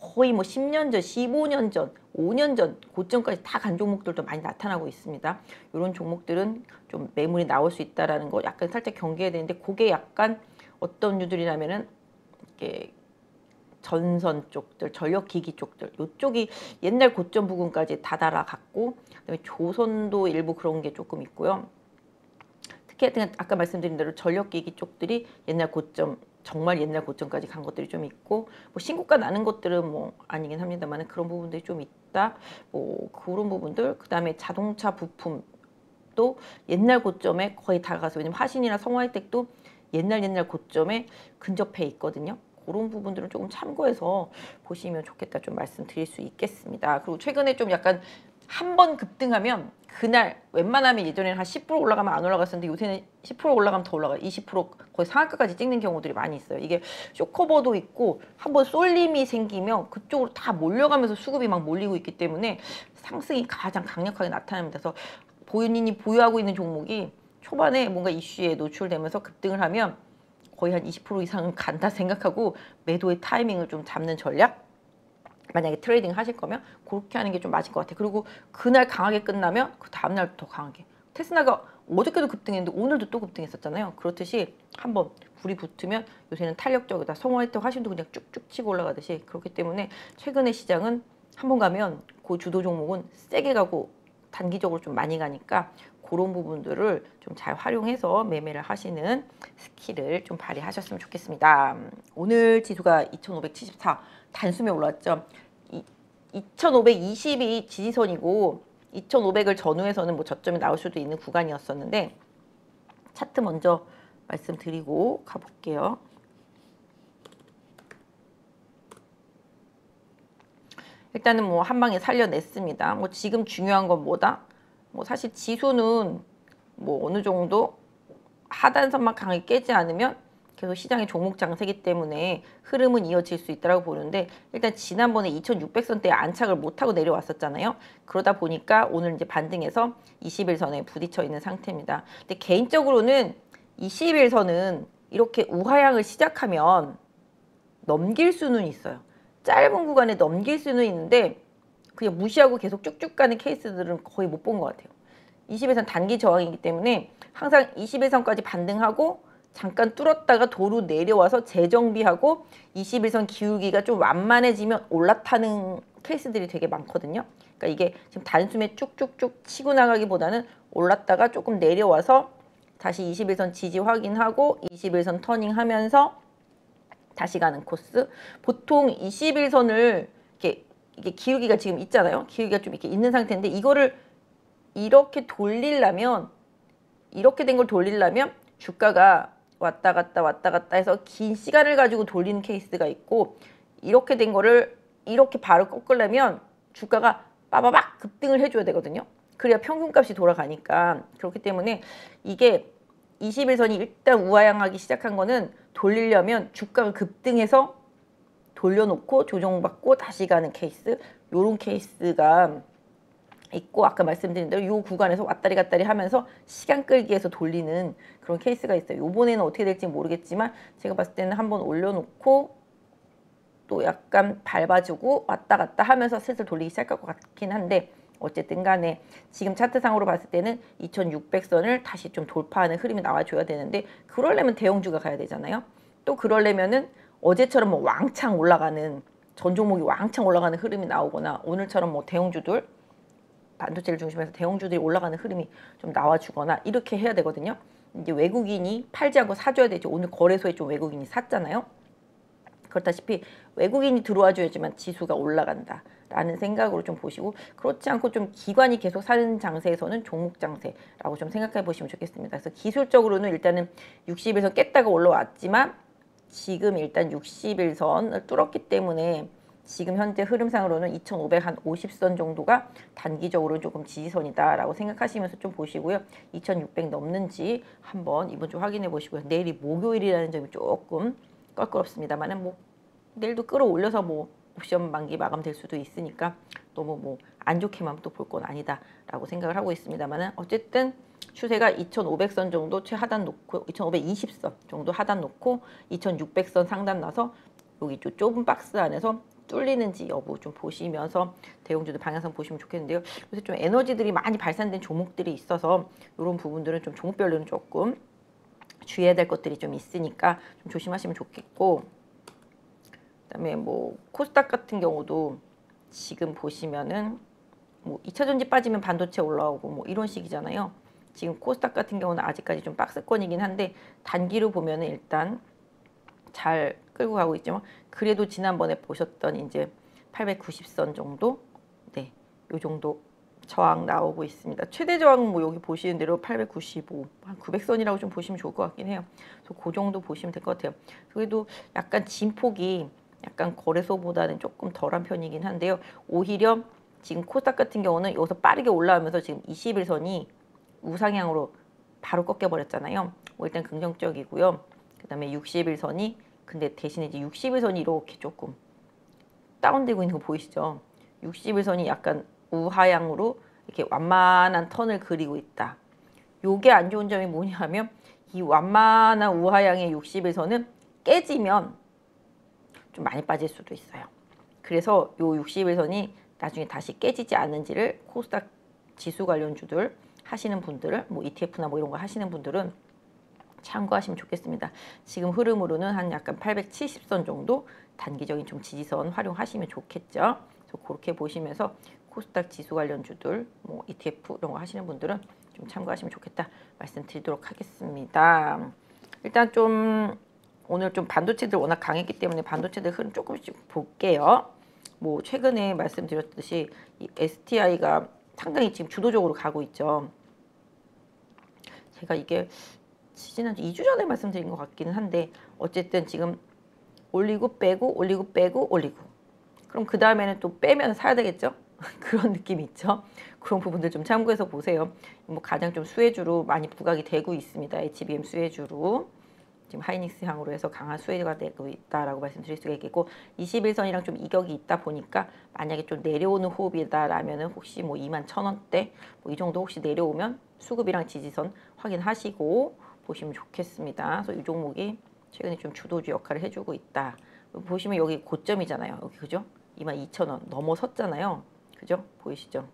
거의 뭐 10년 전, 15년 전, 5년 전 고점까지 다 간 종목들도 많이 나타나고 있습니다. 이런 종목들은 좀 매물이 나올 수 있다라는 거 약간 살짝 경계해야 되는데, 그게 약간 어떤 유들이냐면은 이렇게 전선 쪽들, 전력기기 쪽들, 이쪽이 옛날 고점 부근까지 다다라갔고, 그다음에 조선도 일부 그런 게 조금 있고요. 특히 아까 말씀드린 대로 전력기기 쪽들이 옛날 고점, 정말 옛날 고점까지 간 것들이 좀 있고, 뭐 신고가 나는 것들은 뭐 아니긴 합니다만 그런 부분들이 좀 있다. 뭐 그런 부분들. 그다음에 자동차 부품도 옛날 고점에 거의 다가가서, 왜냐면 화신이나 성화이텍도 옛날 고점에 근접해 있거든요. 그런 부분들은 조금 참고해서 보시면 좋겠다 좀 말씀드릴 수 있겠습니다. 그리고 최근에 좀 약간 한 번 급등하면 그날 웬만하면 예전에는 한 10% 올라가면 안 올라갔었는데, 요새는 10% 올라가면 더 올라가요. 20% 거의 상한가까지 찍는 경우들이 많이 있어요. 이게 쇼커버도 있고 한번 쏠림이 생기면 그쪽으로 다 몰려가면서 수급이 막 몰리고 있기 때문에 상승이 가장 강력하게 나타납니다. 그래서 본인이 보유하고 있는 종목이 초반에 뭔가 이슈에 노출되면서 급등을 하면 거의 한 20% 이상은 간다 생각하고 매도의 타이밍을 좀 잡는 전략, 만약에 트레이딩 하실 거면 그렇게 하는 게 좀 맞을 것 같아요. 그리고 그날 강하게 끝나면 그 다음날 더 강하게. 테슬라가 어저께도 급등했는데 오늘도 또 급등했었잖아요. 그렇듯이 한번 불이 붙으면 요새는 탄력적이다. 성화이텍 화신도 그냥 쭉쭉 치고 올라가듯이. 그렇기 때문에 최근의 시장은 한번 가면 그 주도 종목은 세게 가고 단기적으로 좀 많이 가니까 그런 부분들을 좀 잘 활용해서 매매를 하시는 스킬을 좀 발휘하셨으면 좋겠습니다. 오늘 지수가 2574 단숨에 올랐죠. 2520이 지지선이고 2500을 전후해서는 뭐 저점이 나올 수도 있는 구간이었었는데, 차트 먼저 말씀드리고 가볼게요. 일단은 뭐 한 방에 살려냈습니다. 뭐 지금 중요한 건 뭐다? 뭐 사실 지수는 뭐 어느 정도 하단선만 강하게 깨지 않으면 계속 시장의 종목 장세기 때문에 흐름은 이어질 수 있다고 보는데, 일단 지난번에 2600선대에 안착을 못하고 내려왔었잖아요. 그러다 보니까 오늘 이제 반등해서 21선에 부딪혀 있는 상태입니다. 근데 개인적으로는 21선은 이렇게 우하향을 시작하면 넘길 수는 있어요. 짧은 구간에 넘길 수는 있는데 그냥 무시하고 계속 쭉쭉 가는 케이스들은 거의 못 본 것 같아요. 21선 단기 저항이기 때문에 항상 21선까지 반등하고 잠깐 뚫었다가 도로 내려와서 재정비하고 21선 기울기가 좀 완만해지면 올라타는 케이스들이 되게 많거든요. 그러니까 이게 지금 단숨에 쭉쭉쭉 치고 나가기보다는 올랐다가 조금 내려와서 다시 21선 지지 확인하고 21선 터닝하면서 다시 가는 코스. 보통 21선을 이게 기울기가 지금 있잖아요. 기울기가 좀 이렇게 있는 상태인데, 이거를 이렇게 돌리려면, 이렇게 된 걸 돌리려면 주가가 왔다 갔다 해서 긴 시간을 가지고 돌리는 케이스가 있고, 이렇게 된 거를 이렇게 바로 꺾으려면 주가가 빠바박 급등을 해줘야 되거든요. 그래야 평균값이 돌아가니까. 그렇기 때문에 이게 21선이 일단 우하향하기 시작한 거는 돌리려면 주가가 급등해서 돌려놓고 조정받고 다시 가는 케이스, 요런 케이스가 있고, 아까 말씀드린 대로 요 구간에서 왔다리 갔다리 하면서 시간 끌기에서 돌리는 그런 케이스가 있어요. 요번에는 어떻게 될지 모르겠지만 제가 봤을 때는 한번 올려놓고 또 약간 밟아주고 왔다 갔다 하면서 슬슬 돌리기 시작할 것 같긴 한데, 어쨌든 간에 지금 차트상으로 봤을 때는 2600선을 다시 좀 돌파하는 흐름이 나와줘야 되는데, 그러려면 대형주가 가야 되잖아요. 또 그러려면은 어제처럼 뭐 왕창 올라가는, 전 종목이 왕창 올라가는 흐름이 나오거나, 오늘처럼 뭐 대형주들, 반도체를 중심해서 대형주들이 올라가는 흐름이 좀 나와주거나 이렇게 해야 되거든요. 이제 외국인이 팔지 않고 사줘야 되죠. 오늘 거래소에 좀 외국인이 샀잖아요. 그렇다시피 외국인이 들어와 줘야지만 지수가 올라간다 라는 생각으로 좀 보시고, 그렇지 않고 좀 기관이 계속 사는 장세에서는 종목 장세라고 좀 생각해 보시면 좋겠습니다. 그래서 기술적으로는 일단은 60일선 깼다가 올라왔지만 지금 일단 60일선을 뚫었기 때문에 지금 현재 흐름상으로는 2550선 정도가 단기적으로 조금 지지선이다라고 생각하시면서 좀 보시고요. 2600 넘는지 한번 이번 주 확인해 보시고요. 내일이 목요일이라는 점이 조금 껄끄럽습니다만은 뭐 내일도 끌어올려서 뭐 옵션 만기 마감될 수도 있으니까 너무 뭐 안 좋게만 또 볼 건 아니다라고 생각을 하고 있습니다만은, 어쨌든 추세가 2500선 정도 최하단 놓고 2520선 정도 하단 놓고 2600선 상단 나서 여기 좀 좁은 박스 안에서 뚫리는지 여부 좀 보시면서 대형주들 방향성 보시면 좋겠는데요. 요새 좀 에너지들이 많이 발산된 종목들이 있어서 이런 부분들은 좀 종목별로는 조금 주의해야 될 것들이 좀 있으니까 좀 조심하시면 좋겠고, 그다음에 뭐 코스닥 같은 경우도 지금 보시면은 뭐 2차 전지 빠지면 반도체 올라오고 뭐 이런 식이잖아요. 지금 코스닥 같은 경우는 아직까지 좀 박스권이긴 한데 단기로 보면은 일단 잘 끌고 가고 있지만, 그래도 지난번에 보셨던 이제 890선 정도, 네, 요 정도 저항 나오고 있습니다. 최대 저항은 뭐 여기 보시는 대로 895, 한 900선이라고 좀 보시면 좋을 것 같긴 해요. 그래서 그 정도 보시면 될 것 같아요. 그래도 약간 진폭이 약간 거래소보다는 조금 덜한 편이긴 한데요. 오히려 지금 코스닥 같은 경우는 여기서 빠르게 올라오면서 지금 21선이 우상향으로 바로 꺾여버렸잖아요. 뭐 일단 긍정적이고요. 그 다음에 61선이, 근데 대신에 이제 61선이 이렇게 조금 다운되고 있는 거 보이시죠? 61선이 약간 우하향으로 이렇게 완만한 턴을 그리고 있다. 요게 안 좋은 점이 뭐냐 하면, 이 완만한 우하향의 61선은 깨지면 좀 많이 빠질 수도 있어요. 그래서 요 61선이 나중에 다시 깨지지 않는지를 코스닥 지수 관련주들 하시는 분들은, 뭐 ETF나 뭐 이런 거 하시는 분들은 참고하시면 좋겠습니다. 지금 흐름으로는 한 약간 870선 정도 단기적인 좀 지지선 활용하시면 좋겠죠. 그래서 그렇게 보시면서 코스닥 지수 관련주들, 뭐 ETF 이런 거 하시는 분들은 좀 참고하시면 좋겠다 말씀드리도록 하겠습니다. 일단 좀 오늘 좀 반도체들 워낙 강했기 때문에 반도체들 흐름 조금씩 볼게요. 뭐 최근에 말씀드렸듯이 이 STI가 상당히 지금 주도적으로 가고 있죠. 제가 이게 지난 2주 전에 말씀드린 것 같기는 한데, 어쨌든 지금 올리고 빼고 올리고 빼고 올리고, 그럼 그 다음에는 또 빼면 사야 되겠죠? 그런 느낌이 있죠. 그런 부분들 좀 참고해서 보세요. 뭐 가장 좀 수혜주로 많이 부각이 되고 있습니다. HBM 수혜주로 지금 하이닉스 향으로 해서 강한 수혜가 되고 있다라고 말씀드릴 수가 있겠고, 21선이랑 좀 이격이 있다 보니까 만약에 좀 내려오는 호흡이다라면은 혹시 뭐 21,000원대 뭐 이 정도 혹시 내려오면 수급이랑 지지선 확인하시고 보시면 좋겠습니다. 그래서 이 종목이 최근에 좀 주도주 역할을 해주고 있다. 보시면 여기 고점이잖아요. 여기 그죠? 22,000원 넘어섰잖아요. 그죠? 보이시죠?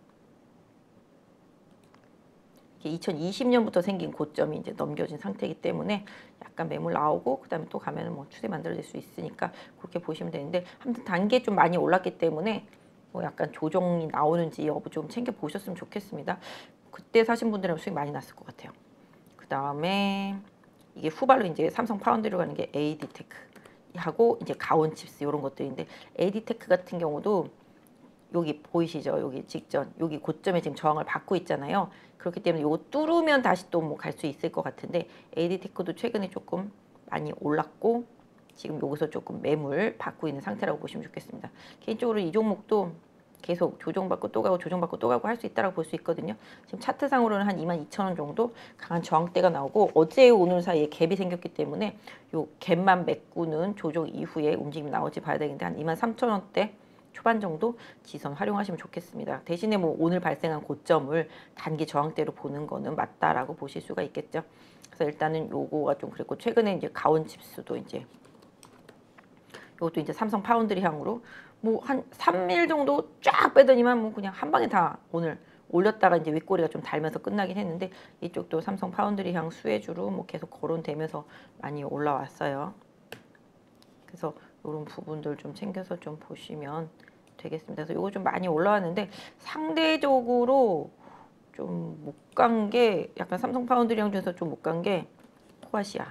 이게 2020년부터 생긴 고점이 이제 넘겨진 상태이기 때문에 약간 매물 나오고, 그다음에 또 가면은 뭐 추세 만들어질 수 있으니까 그렇게 보시면 되는데, 아무튼 단계 좀 많이 올랐기 때문에 뭐 약간 조정이 나오는지 여부 좀 챙겨 보셨으면 좋겠습니다. 그때 사신 분들은 수익 많이 났을 것 같아요. 그 다음에 이게 후발로 이제 삼성 파운드로 가는 게 AD테크 하고 이제 가온칩스 이런 것들인데, AD테크 같은 경우도 여기 보이시죠? 여기 직전 여기 고점에 지금 저항을 받고 있잖아요. 그렇기 때문에 이거 뚫으면 다시 또 뭐 갈 수 있을 것 같은데, AD테크도 최근에 조금 많이 올랐고 지금 여기서 조금 매물 받고 있는 상태라고 보시면 좋겠습니다. 개인적으로 이 종목도 계속 조정받고 또 가고 조정받고 또 가고 할 수 있다고 볼 수 있거든요. 지금 차트상으로는 한 22,000원 정도 강한 저항대가 나오고, 어제 오늘 사이에 갭이 생겼기 때문에 요 갭만 메꾸는 조정 이후에 움직임이 나올지 봐야 되는데, 한 23,000원대 초반 정도 지선 활용하시면 좋겠습니다. 대신에 뭐 오늘 발생한 고점을 단기 저항대로 보는 거는 맞다라고 보실 수가 있겠죠. 그래서 일단은 요거가 좀 그랬고, 최근에 이제 가온칩스도 이제 이것도 이제 삼성 파운드리 향으로 뭐 한 3일 정도 쫙 빼더니만 뭐 그냥 한 방에 다 오늘 올렸다가 이제 윗꼬리가 좀 달면서 끝나긴 했는데, 이쪽도 삼성 파운드리 향 수혜주로 뭐 계속 거론되면서 많이 올라왔어요. 그래서 이런 부분들 좀 챙겨서 좀 보시면 되겠습니다. 그래서 이거 좀 많이 올라왔는데 상대적으로 좀 못 간 게, 약간 삼성 파운드리형 중에서 좀 못 간 게 코아시아.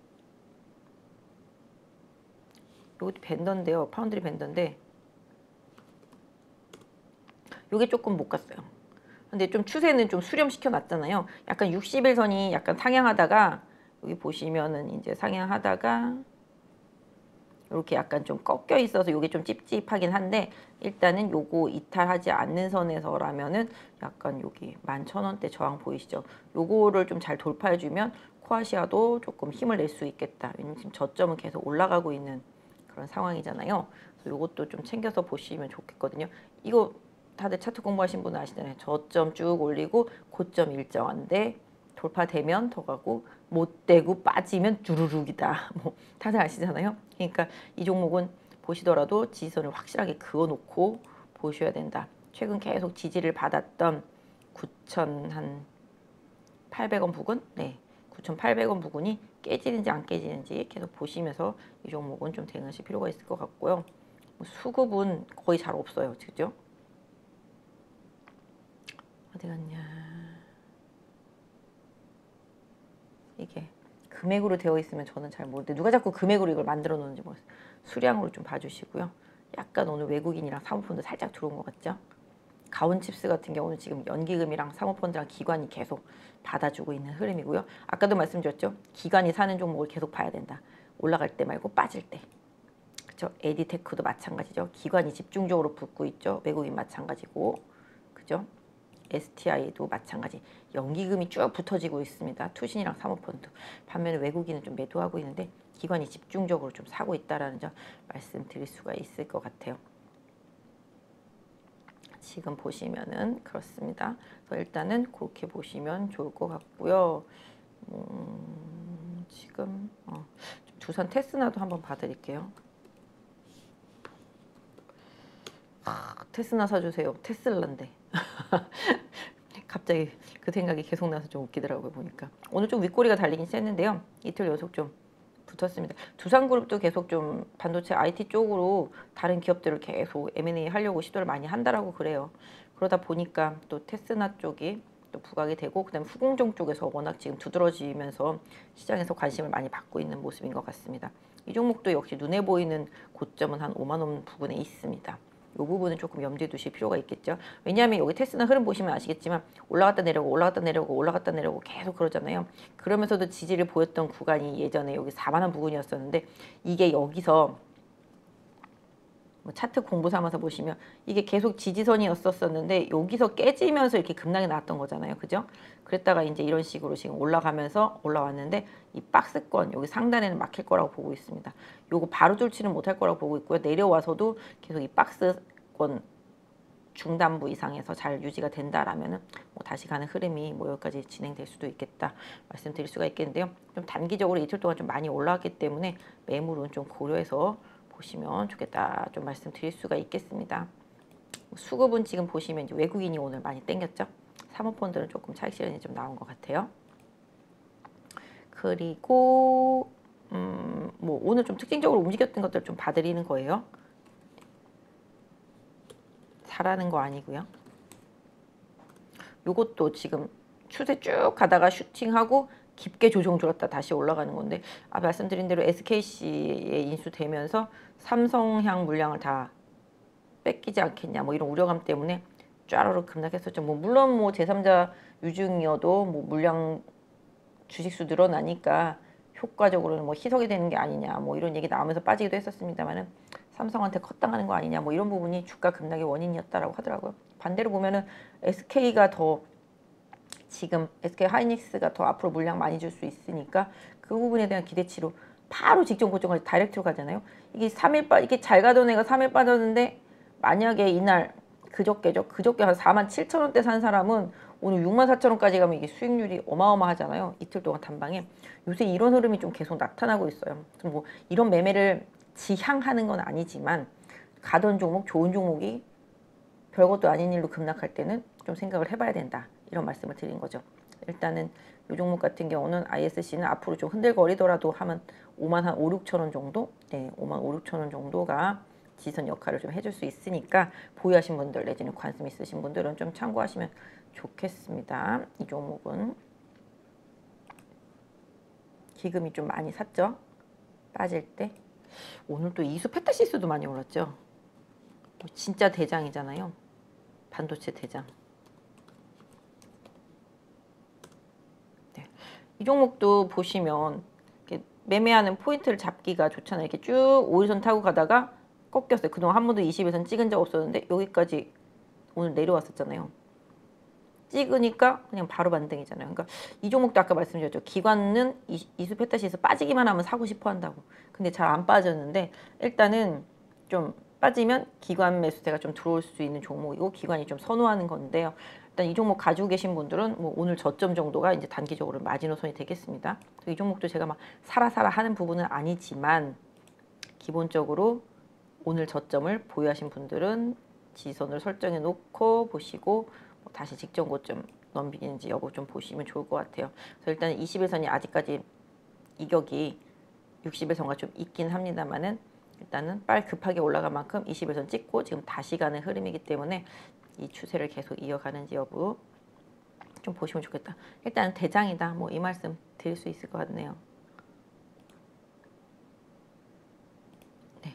이것도 밴더인데요. 파운드리 밴더인데 이게 조금 못 갔어요. 근데 좀 추세는 좀 수렴시켜 놨잖아요. 약간 60일선이 약간 상향하다가 여기 보시면은 이제 상향하다가 이렇게 약간 좀 꺾여 있어서 이게 좀 찝찝하긴 한데, 일단은 요거 이탈하지 않는 선에서라면은 약간 여기 11,000원대 저항 보이시죠? 요거를 좀 잘 돌파해주면 코아시아도 조금 힘을 낼 수 있겠다. 왜냐면 지금 저점은 계속 올라가고 있는 그런 상황이잖아요. 그래서 요것도 좀 챙겨서 보시면 좋겠거든요. 이거 다들 차트 공부하신 분은 아시잖아요. 저점 쭉 올리고 고점 일정한데 돌파되면 더 가고 못 되고 빠지면 주르륵이다. 뭐 다들 아시잖아요. 그러니까 이 종목은 보시더라도 지지선을 확실하게 그어놓고 보셔야 된다. 최근 계속 지지를 받았던 9,800원 부근, 네, 9,800원 부근이 깨지는지 안 깨지는지 계속 보시면서 이 종목은 좀 대응하실 필요가 있을 것 같고요. 수급은 거의 잘 없어요, 그죠? 어디 갔냐? 이게 금액으로 되어 있으면 저는 잘 모르는데 누가 자꾸 금액으로 이걸 만들어 놓는지 모르겠어요. 수량으로 좀 봐주시고요. 약간 오늘 외국인이랑 사모펀드 살짝 들어온 것 같죠? 가온칩스 같은 경우는 지금 연기금이랑 사모펀드랑 기관이 계속 받아주고 있는 흐름이고요. 아까도 말씀드렸죠. 기관이 사는 종목을 계속 봐야 된다. 올라갈 때 말고 빠질 때. 그죠? 에디테크도 마찬가지죠. 기관이 집중적으로 붙고 있죠. 외국인 마찬가지고. 그죠? STI도 마찬가지. 연기금이 쭉 붙어지고 있습니다. 투신이랑 사모펀드. 반면에 외국인은 좀 매도하고 있는데 기관이 집중적으로 좀 사고 있다라는 점 말씀드릴 수가 있을 것 같아요. 지금 보시면은 그렇습니다. 그래서 일단은 그렇게 보시면 좋을 것 같고요. 지금 두산 테스나도 한번 봐드릴게요. 테스나 사주세요. 테슬라인데. 갑자기 그 생각이 계속 나서 좀 웃기더라고요. 보니까 오늘 좀 윗꼬리가 달리긴 셌는데요. 이틀 연속 좀 붙었습니다. 두산그룹도 계속 좀 반도체 IT 쪽으로 다른 기업들을 계속 M&A 하려고 시도를 많이 한다라고 그래요. 그러다 보니까 또 테스나 쪽이 또 부각이 되고 그다음에 후공정 쪽에서 워낙 지금 두드러지면서 시장에서 관심을 많이 받고 있는 모습인 것 같습니다. 이 종목도 역시 눈에 보이는 고점은 한 5만 원 부근에 있습니다. 이 부분은 조금 염두에 두실 필요가 있겠죠. 왜냐하면 여기 테스나 흐름 보시면 아시겠지만 올라갔다 내려오고 올라갔다 내려오고 올라갔다 내려오고 계속 그러잖아요. 그러면서도 지지를 보였던 구간이 예전에 여기 4만 원 부근이었었는데 이게 여기서 뭐 차트 공부 삼아서 보시면 이게 계속 지지선이었었는데 여기서 깨지면서 이렇게 급락이 나왔던 거잖아요. 그죠? 그랬다가 이제 이런 식으로 지금 올라가면서 올라왔는데 이 박스권 여기 상단에는 막힐 거라고 보고 있습니다. 요거 바로 뚫지는 못할 거라고 보고 있고요. 내려와서도 계속 이 박스권 중단부 이상에서 잘 유지가 된다라면은 뭐 다시 가는 흐름이 뭐 여기까지 진행될 수도 있겠다 말씀드릴 수가 있겠는데요. 좀 단기적으로 이틀 동안 좀 많이 올라왔기 때문에 매물은 좀 고려해서 보시면 좋겠다 좀 말씀드릴 수가 있겠습니다. 수급은 지금 보시면 이제 외국인이 오늘 많이 땡겼죠. 사모펀드는 조금 차익 실현이 좀 나온 것 같아요. 그리고 뭐 오늘 좀 특징적으로 움직였던 것들 좀 봐드리는 거예요. 잘하는 거 아니고요. 요것도 지금 추세 쭉 가다가 슈팅하고 깊게 조정 들었다 다시 올라가는 건데 말씀드린 대로 SKC에 인수되면서 삼성향 물량을 다 뺏기지 않겠냐 뭐 이런 우려감 때문에 쫘르르 급락했었죠. 뭐 물론 뭐 제3자 유증이어도 뭐 물량 주식수 늘어나니까 효과적으로는 뭐 희석이 되는 게 아니냐 뭐 이런 얘기 나오면서 빠지기도 했었습니다만은 삼성한테 컷당하는 거 아니냐 뭐 이런 부분이 주가 급락의 원인이었다라고 하더라고요. 반대로 보면은 SK가 더 지금 SK 하이닉스가 더 앞으로 물량 많이 줄 수 있으니까 그 부분에 대한 기대치로 바로 직전 고점까지 다이렉트로 가잖아요. 이게 3일 이게 잘 가던 애가 3일 빠졌는데 만약에 이날 그저께죠. 그저께 한 47,000원대 산 사람은 오늘 64,000원까지 가면 이게 수익률이 어마어마하잖아요. 이틀 동안 단방에. 요새 이런 흐름이 좀 계속 나타나고 있어요. 뭐 이런 매매를 지향하는 건 아니지만 가던 종목, 좋은 종목이 별것도 아닌 일로 급락할 때는 좀 생각을 해봐야 된다. 이런 말씀을 드린 거죠. 일단은 이 종목 같은 경우는 ISC는 앞으로 좀 흔들거리더라도 하면 5만 한 5, 6천 원 정도? 네, 5만 5, 6천 원 정도가 지선 역할을 좀 해줄 수 있으니까 보유하신 분들 내지는 관심 있으신 분들은 좀 참고하시면 좋겠습니다. 이 종목은 기금이 좀 많이 샀죠. 빠질 때. 오늘 또 이수 페타시스도 많이 올랐죠. 진짜 대장이잖아요. 반도체 대장. 네. 이 종목도 보시면 이렇게 매매하는 포인트를 잡기가 좋잖아요. 이렇게 쭉 5일선 타고 가다가 꺾였어요. 그동안 한 번도 20일선 찍은 적 없었는데 여기까지 오늘 내려왔었잖아요. 찍으니까 그냥 바로 반등이잖아요. 그러니까 이 종목도 아까 말씀드렸죠. 기관은 이수 페타시에서 빠지기만 하면 사고 싶어 한다고. 근데 잘 안 빠졌는데 일단은 좀 빠지면 기관 매수세가 좀 들어올 수 있는 종목이고 기관이 좀 선호하는 건데요. 일단 이 종목 가지고 계신 분들은 뭐 오늘 저점 정도가 이제 단기적으로 마지노선이 되겠습니다. 이 종목도 제가 막 사라 하는 부분은 아니지만 기본적으로 오늘 저점을 보유하신 분들은 지지선을 설정해 놓고 보시고 뭐 다시 직전 고점 넘기는지 여부 좀 보시면 좋을 것 같아요. 그래서 일단 20일선이 아직까지 이격이 60일선과 좀 있긴 합니다만은 일단은 빨리 급하게 올라간 만큼 20일선 찍고 지금 다시 가는 흐름이기 때문에 이 추세를 계속 이어가는지 여부 좀 보시면 좋겠다. 일단 대장이다. 뭐 이 말씀 드릴 수 있을 것 같네요. 네.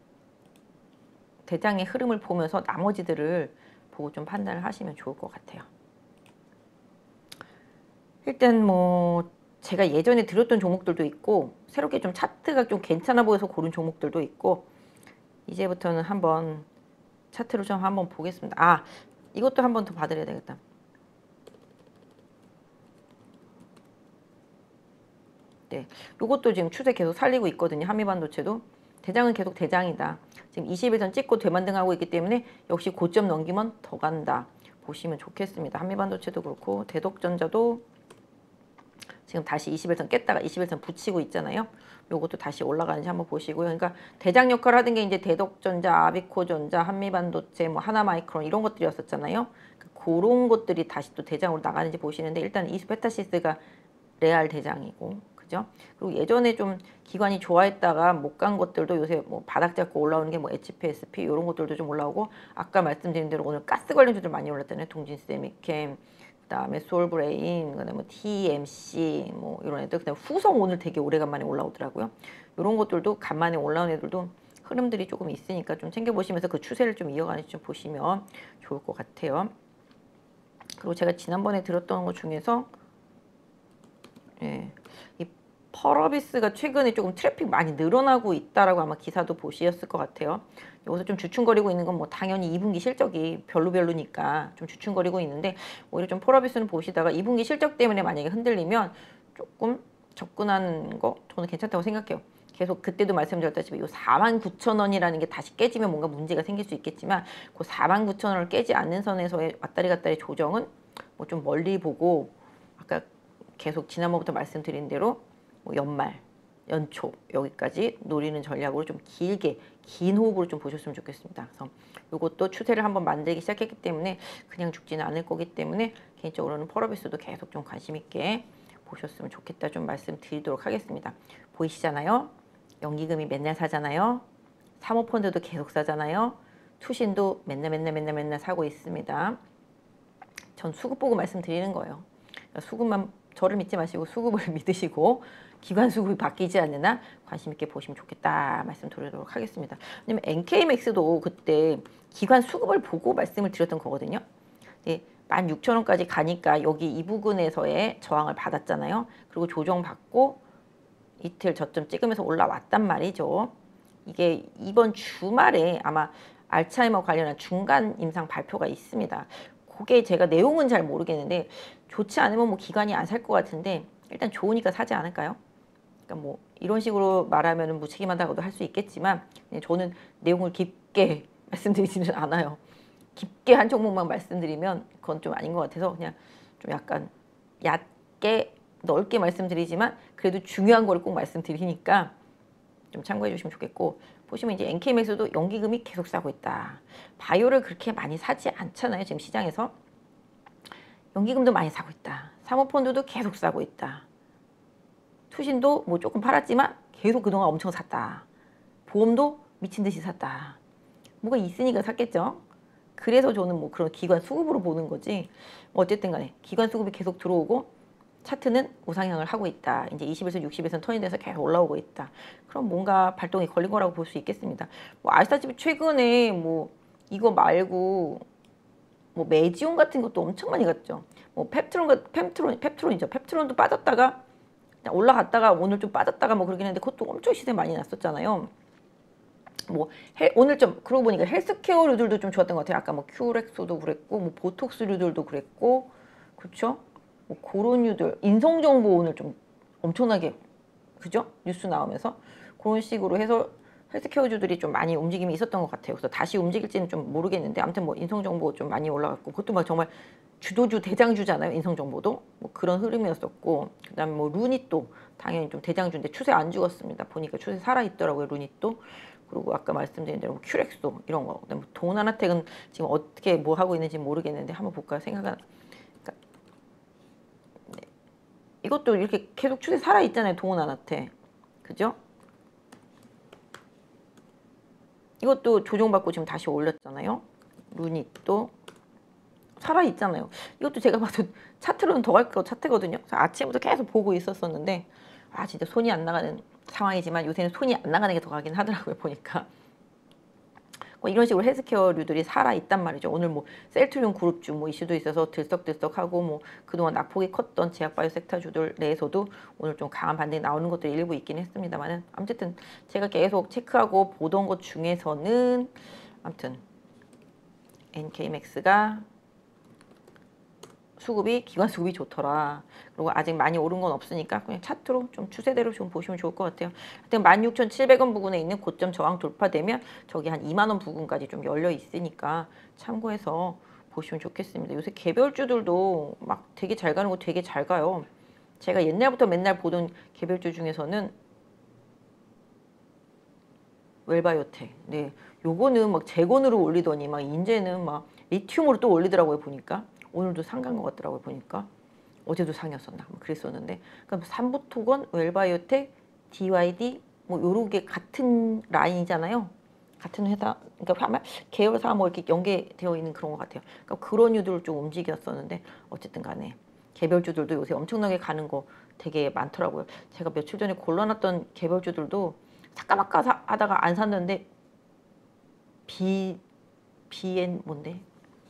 대장의 흐름을 보면서 나머지들을 보고 좀 판단을 하시면 좋을 것 같아요. 일단 뭐 제가 예전에 들었던 종목들도 있고 새롭게 좀 차트가 좀 괜찮아 보여서 고른 종목들도 있고 이제부터는 한번 차트로 좀 한번 보겠습니다. 아, 이것도 한번 더 봐드려야 되겠다. 네, 요것도 지금 추세 계속 살리고 있거든요. 한미반도체도. 대장은 계속 대장이다. 지금 20일선 찍고 되만등하고 있기 때문에 역시 고점 넘기면 더 간다. 보시면 좋겠습니다. 한미반도체도 그렇고 대덕전자도 지금 다시 21선 깼다가 21선 붙이고 있잖아요. 요것도 다시 올라가는지 한번 보시고요. 그러니까 대장 역할을 하던 게 이제 대덕전자, 아비코전자, 한미반도체, 뭐 하나마이크론 이런 것들이었었잖아요. 그런 것들이 다시 또 대장으로 나가는지 보시는데 일단 이수페타시스가 레알 대장이고, 그죠? 그리고 예전에 좀 기관이 좋아했다가 못 간 것들도 요새 뭐 바닥 잡고 올라오는 게 뭐 HPSP 이런 것들도 좀 올라오고, 아까 말씀드린 대로 오늘 가스 관련주들 많이 올랐잖아요. 동진세미캠, 그다음에 솔브레인, 그다음에 TMC 뭐 이런 애들, 그다음에 후성 오늘 되게 오래간만에 올라오더라고요. 이런 것들도 간만에 올라온 애들도 흐름들이 조금 있으니까 좀 챙겨보시면서 그 추세를 좀 이어가는지 좀 보시면 좋을 것 같아요. 그리고 제가 지난번에 들었던 것 중에서 이 펄어비스가 최근에 조금 트래픽 많이 늘어나고 있다라고 아마 기사도 보셨을 것 같아요. 여기서 좀 주춤거리고 있는 건 뭐 당연히 2분기 실적이 별로니까 좀 주춤거리고 있는데, 오히려 좀 펄어비스는 보시다가 2분기 실적 때문에 만약에 흔들리면 조금 접근하는 거 저는 괜찮다고 생각해요. 계속 그때도 말씀드렸다시피 이 49,000원이라는 게 다시 깨지면 뭔가 문제가 생길 수 있겠지만 그 49,000원을 깨지 않는 선에서의 왔다리 갔다리 조정은 뭐 좀 멀리 보고, 아까 계속 지난번부터 말씀드린 대로 뭐 연말, 연초 여기까지 노리는 전략으로 좀 길게 긴 호흡으로 좀 보셨으면 좋겠습니다. 그래서 이것도 추세를 한번 만들기 시작했기 때문에 그냥 죽지는 않을 거기 때문에 개인적으로는 펄어비스도 계속 좀 관심 있게 보셨으면 좋겠다 좀 말씀드리도록 하겠습니다. 보이시잖아요? 연기금이 맨날 사잖아요. 사모펀드도 계속 사잖아요. 투신도 맨날 사고 있습니다. 전 수급 보고 말씀드리는 거예요. 수급만 저를 믿지 마시고 수급을 믿으시고 기관 수급이 바뀌지 않는 한 관심 있게 보시면 좋겠다 말씀드리도록 하겠습니다. 왜냐면 NK맥스도 그때 기관 수급을 보고 말씀을 드렸던 거거든요. 16,000원까지 가니까 여기 이 부근에서의 저항을 받았잖아요. 그리고 조정받고 이틀 저점 찍으면서 올라왔단 말이죠. 이게 이번 주말에 아마 알츠하이머 관련한 중간 임상 발표가 있습니다. 그게 제가 내용은 잘 모르겠는데 좋지 않으면 뭐 기관이 안 살 것 같은데 일단 좋으니까 사지 않을까요? 그러니까 뭐 이런 식으로 말하면 무책임하다고도 할 수 있겠지만 저는 내용을 깊게 말씀드리지는 않아요. 깊게 한 종목만 말씀드리면 그건 좀 아닌 것 같아서 그냥 좀 약간 얕게 넓게 말씀드리지만 그래도 중요한 걸 꼭 말씀드리니까 좀 참고해 주시면 좋겠고, 보시면 이제 NK맥스도 연기금이 계속 싸고 있다. 바이오를 그렇게 많이 사지 않잖아요. 지금 시장에서. 연기금도 많이 사고 있다. 사모펀드도 계속 사고 있다. 투신도 뭐 조금 팔았지만 계속 그동안 엄청 샀다. 보험도 미친 듯이 샀다. 뭐가 있으니까 샀겠죠. 그래서 저는 뭐 그런 기관 수급으로 보는 거지. 어쨌든 간에 기관 수급이 계속 들어오고 차트는 우상향을 하고 있다. 이제 20에서 60에서 턴이 돼서 계속 올라오고 있다. 그럼 뭔가 발동이 걸린 거라고 볼 수 있겠습니다. 뭐 아시다시피 최근에 뭐 이거 말고 뭐 메지온 같은 것도 엄청 많이 갔죠. 뭐 펩트론이죠. 펩트론도 빠졌다가 올라갔다가 오늘 좀 빠졌다가 뭐 그러긴 했는데 그것도 엄청 시세 많이 났었잖아요. 뭐 오늘 좀 그러고 보니까 헬스케어류들도 좀 좋았던 것 같아요. 아까 뭐 큐렉소도 그랬고 뭐 보톡스류들도 그랬고, 그렇죠? 뭐 그런 류들, 인성정보 오늘 좀 엄청나게, 그죠? 뉴스 나오면서 그런 식으로 해서 헬스케어주들이 좀 많이 움직임이 있었던 것 같아요. 그래서 다시 움직일지는 좀 모르겠는데 아무튼 뭐 인성정보 좀 많이 올라갔고, 그것도 막 정말 주도주 대장주잖아요. 인성정보도 뭐 그런 흐름이었었고, 그다음에 뭐 루닛도 당연히 좀 대장주인데 추세 안 죽었습니다. 보니까 추세 살아 있더라고요. 루닛도 그리고 아까 말씀드린 대로 큐렉소 이런 거. 그다음에 동원하나텍은 지금 어떻게 뭐 하고 있는지 모르겠는데 한번 볼까요? 그러니까 네. 이것도 이렇게 계속 추세 살아 있잖아요. 동원하나텍. 그죠? 이것도 조정받고 지금 다시 올렸잖아요. 루닛도 살아 있잖아요. 이것도 제가 봐도 차트로는 더 갈 거 차트거든요. 아침부터 계속 보고 있었었는데 진짜 손이 안 나가는 상황이지만 요새는 손이 안 나가는 게 더 가긴 하더라고요. 보니까 이런 식으로 헬스케어류들이 살아 있단 말이죠. 오늘 뭐 셀트리온 그룹주 뭐 이슈도 있어서 들썩들썩하고 뭐 그동안 낙폭이 컸던 제약바이오 섹터주들 내에서도 오늘 좀 강한 반등이 나오는 것들이 일부 있긴 했습니다만은 아무튼 제가 계속 체크하고 보던 것 중에서는 아무튼 NK맥스가 수급이 기관 수급이 좋더라. 그리고 아직 많이 오른 건 없으니까 그냥 차트로 좀 추세대로 좀 보시면 좋을 것 같아요. 하여튼 16,700원 부근에 있는 고점 저항 돌파되면 저기 한 2만 원 부근까지 좀 열려 있으니까 참고해서 보시면 좋겠습니다. 요새 개별주들도 막 되게 잘 가는 거 되게 잘 가요. 제가 옛날부터 맨날 보던 개별주 중에서는 웰바이오텍. 네, 요거는 막 재건으로 올리더니 막 이제는 막 리튬으로 또 올리더라고요. 보니까 오늘도 상간 것 같더라고요. 보니까 어제도 상이었었나 뭐 그랬었는데, 그러니까 삼부토건, 웰바이오텍, DYD 뭐 요렇게 같은 라인이잖아요. 같은 회사, 그러니까 계열사 뭐 이렇게 연계되어 있는 그런 것 같아요. 그러니까 그런 유들을 좀 움직였었는데 어쨌든 간에 개별주들도 요새 엄청나게 가는 거 되게 많더라고요. 제가 며칠 전에 골라놨던 개별주들도 사까마까 하다가 안 샀는데 BN 뭔데?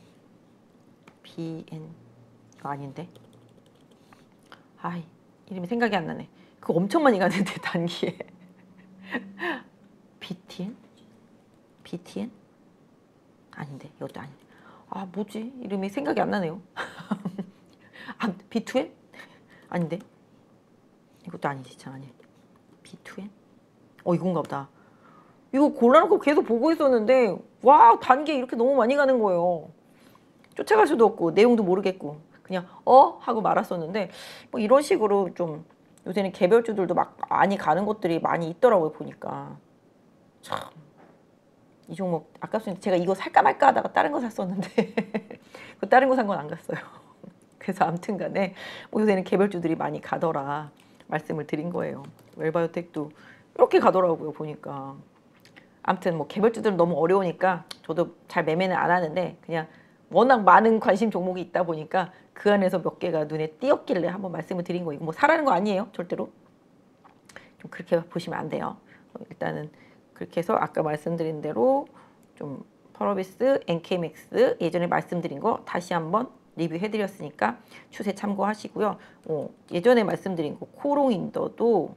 BN 아닌데? 이름이 생각이 안 나네. 그거 엄청 많이 가는데 단기에. BTN? BTN? 아닌데 이것도 아닌데. 뭐지? 이름이 생각이 안 나네요. B2N? 아닌데. 이것도 아니지. 참 아니. B2N? 이건가 보다. 이거 골라놓고 계속 보고 있었는데 와, 단기에 이렇게 너무 많이 가는 거예요. 쫓아갈 수도 없고 내용도 모르겠고 그냥 하고 말았었는데 뭐 이런 식으로 좀 요새는 개별주들도 막 많이 가는 것들이 많이 있더라고요. 보니까 참 이 종목 아깝습니다. 제가 이거 살까 말까 하다가 다른 거 샀었는데 그 다른 거 산 건 안 갔어요. 그래서 아무튼 간에 뭐 요새는 개별주들이 많이 가더라 말씀을 드린 거예요. 웰바이오텍도 이렇게 가더라고요. 보니까 아무튼 뭐 개별주들은 너무 어려우니까 저도 잘 매매는 안 하는데 그냥 워낙 많은 관심 종목이 있다 보니까 그 안에서 몇 개가 눈에 띄었길래 한번 말씀을 드린 거예요. 뭐 사라는 거 아니에요. 절대로. 좀 그렇게 보시면 안 돼요. 일단은 그렇게 해서 아까 말씀드린 대로 좀 펄어비스, NK맥스 예전에 말씀드린 거 다시 한번 리뷰해드렸으니까 추세 참고하시고요. 예전에 말씀드린 거 코롱인더도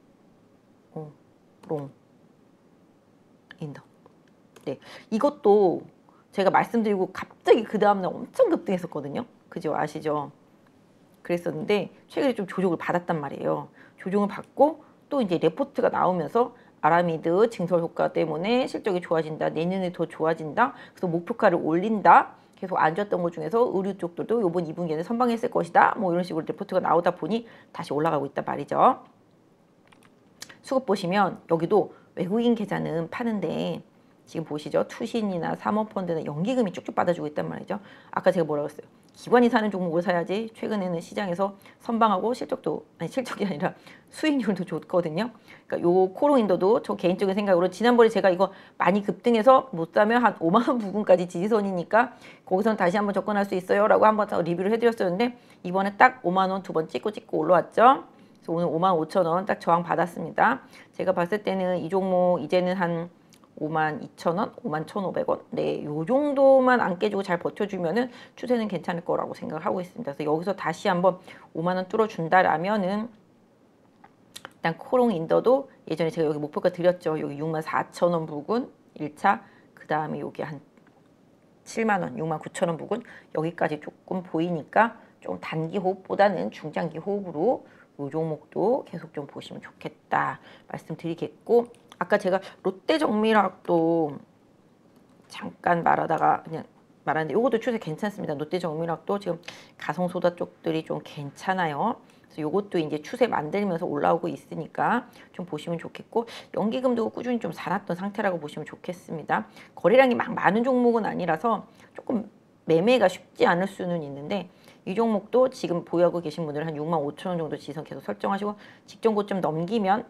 롱인더. 네, 이것도 제가 말씀드리고 갑자기 그 다음날 엄청 급등했었거든요. 그죠? 아시죠? 그랬었는데 최근에 좀 조정을 받았단 말이에요. 조정을 받고 또 이제 레포트가 나오면서 아라미드 증설 효과 때문에 실적이 좋아진다. 내년에 더 좋아진다. 그래서 목표가를 올린다. 계속 안 좋았던 것 중에서 의류 쪽들도 이번 2분기에는 선방했을 것이다. 뭐 이런 식으로 레포트가 나오다 보니 다시 올라가고 있단 말이죠. 수급 보시면 여기도 외국인 계좌는 파는데 지금 보시죠. 투신이나 사모펀드는 연기금이 쭉쭉 받아주고 있단 말이죠. 아까 제가 뭐라고 했어요? 기관이 사는 종목을 사야지 최근에는 시장에서 선방하고 실적이 아니라 수익률도 좋거든요. 그러니까 요 코롱인더도 저 개인적인 생각으로 지난번에 제가 이거 많이 급등해서 못 사면 한 5만 원 부근까지 지지선이니까 거기선 다시 한번 접근할 수 있어요 라고 한번 리뷰를 해드렸었는데 이번에 딱 5만 원 두 번 찍고 올라왔죠. 그래서 오늘 5만 5천 원 딱 저항 받았습니다. 제가 봤을 때는 이 종목 이제는 한 52,000원, 51,500원. 네, 요 정도만 안 깨지고 잘 버텨주면은 추세는 괜찮을 거라고 생각을 하고 있습니다. 그래서 여기서 다시 한번 5만 원 뚫어준다라면은 일단 코롱인더도 예전에 제가 여기 목표가 드렸죠. 여기 64,000원 부근 1차, 그 다음에 여기 한 7만 원, 69,000원 부근 여기까지 조금 보이니까 좀 단기 호흡보다는 중장기 호흡으로 요 종목도 계속 좀 보시면 좋겠다 말씀드리겠고, 아까 제가 롯데정밀화학도 잠깐 말하다가 그냥 말하는데 이것도 추세 괜찮습니다. 롯데정밀화학도 지금 가성소다 쪽들이 좀 괜찮아요. 그래서 요것도 이제 추세 만들면서 올라오고 있으니까 좀 보시면 좋겠고, 연기금도 꾸준히 좀 살았던 상태라고 보시면 좋겠습니다. 거래량이 막 많은 종목은 아니라서 조금 매매가 쉽지 않을 수는 있는데, 이 종목도 지금 보유하고 계신 분들은 한 65,000원 정도 지선 계속 설정하시고, 직전 고점 넘기면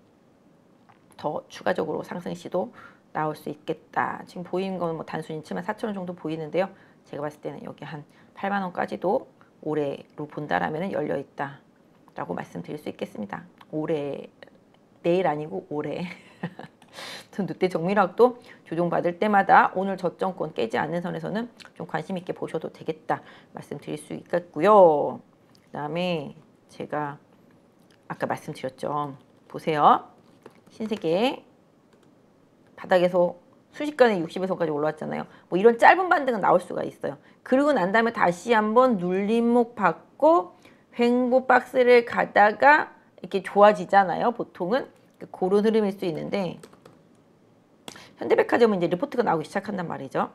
더 추가적으로 상승 시도 나올 수 있겠다. 지금 보이는 거는 뭐 단순히 74,000원 정도 보이는데요. 제가 봤을 때는 여기 한 8만 원까지도 올해로 본다라면 열려 있다라고 말씀드릴 수 있겠습니다. 올해, 내일 아니고 올해. 전 늑대 정밀화학도 조정받을 때마다 오늘 저점권 깨지 않는 선에서는 좀 관심 있게 보셔도 되겠다 말씀드릴 수 있겠고요. 그 다음에 제가 아까 말씀드렸죠. 보세요. 신세계 바닥에서 순식간에 60에서까지 올라왔잖아요. 뭐 이런 짧은 반등은 나올 수가 있어요. 그러고 난 다음에 다시 한번 눌림목 받고 횡보 박스를 가다가 이렇게 좋아지잖아요. 보통은 그런 흐름일 수 있는데, 현대백화점은 이제 리포트가 나오기 시작한단 말이죠.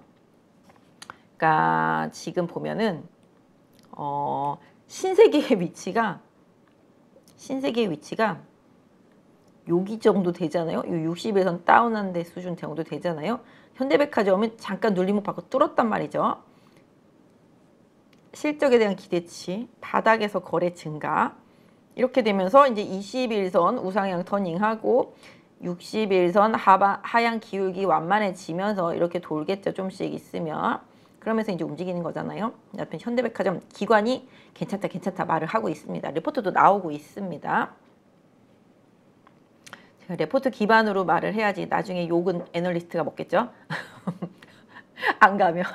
그러니까 지금 보면은 신세계의 위치가 여기 정도 되잖아요. 이 60에선 다운한 데 수준 정도 되잖아요. 현대백화점은 잠깐 눌림목 받고 뚫었단 말이죠. 실적에 대한 기대치, 바닥에서 거래 증가, 이렇게 되면서 이제 21선 우상향 터닝하고 61선 하향 기울기 완만해지면서 이렇게 돌겠죠. 좀씩 있으면. 그러면서 이제 움직이는 거잖아요. 여튼 현대백화점 기관이 괜찮다 말을 하고 있습니다. 리포트도 나오고 있습니다. 제가 레포트 기반으로 말을 해야지 나중에 욕은 애널리스트가 먹겠죠. 안 가면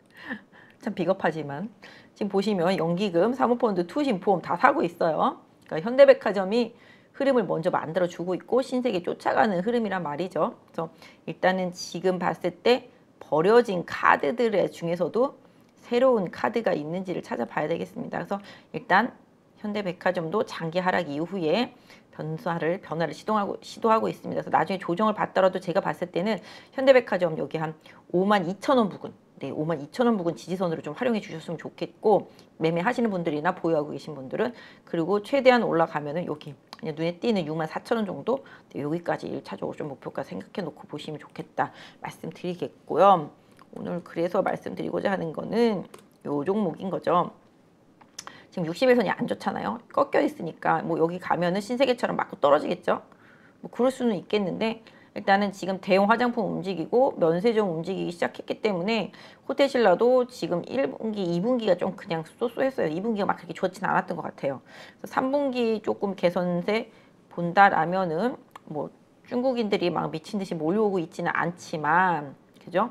참 비겁하지만, 지금 보시면 연기금, 사모펀드, 투신보험 다 사고 있어요. 그러니까 현대백화점이 흐름을 먼저 만들어주고 있고 신세계 쫓아가는 흐름이란 말이죠. 그래서 일단은 지금 봤을 때 버려진 카드들 중에서도 새로운 카드가 있는지를 찾아봐야 되겠습니다. 그래서 일단 현대백화점도 장기 하락 이후에 변화를 시도하고 있습니다. 그래서 나중에 조정을 받더라도 제가 봤을 때는 현대백화점 여기 한 52,000원 부근, 네, 52,000원 부근 지지선으로 좀 활용해 주셨으면 좋겠고, 매매하시는 분들이나 보유하고 계신 분들은, 그리고 최대한 올라가면은 여기 그냥 눈에 띄는 64,000원 정도, 네, 여기까지 1차적으로 좀 목표가 생각해 놓고 보시면 좋겠다 말씀드리겠고요. 오늘 그래서 말씀드리고자 하는 거는 요 종목인 거죠. 지금 60일선이 안 좋잖아요. 꺾여 있으니까 뭐 여기 가면은 신세계처럼 맞고 떨어지겠죠. 뭐 그럴 수는 있겠는데, 일단은 지금 대형 화장품 움직이고 면세점 움직이기 시작했기 때문에 호텔신라도 지금 1분기, 2분기가 좀 그냥 쏘쏘했어요. 2분기가 막 그렇게 좋진 않았던 것 같아요. 그래서 3분기 조금 개선세 본다라면은 뭐 중국인들이 막 미친 듯이 몰려오고 있지는 않지만, 그죠?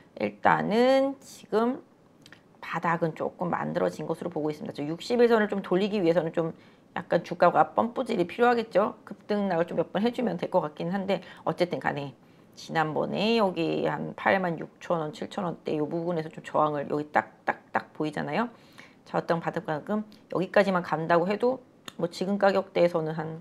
일단은 지금 바닥은 조금 만들어진 것으로 보고 있습니다. 60일선을 좀 돌리기 위해서는 좀 약간 주가가 펌프질이 필요하겠죠. 급등락을 좀 몇 번 해주면 될 것 같긴 한데, 어쨌든 간에 지난번에 여기 한 86,000원, 7,000원대 이 부분에서 좀 저항을 여기 딱 보이잖아요. 저었던 바닥가끔 여기까지만 간다고 해도 뭐 지금 가격대에서는 한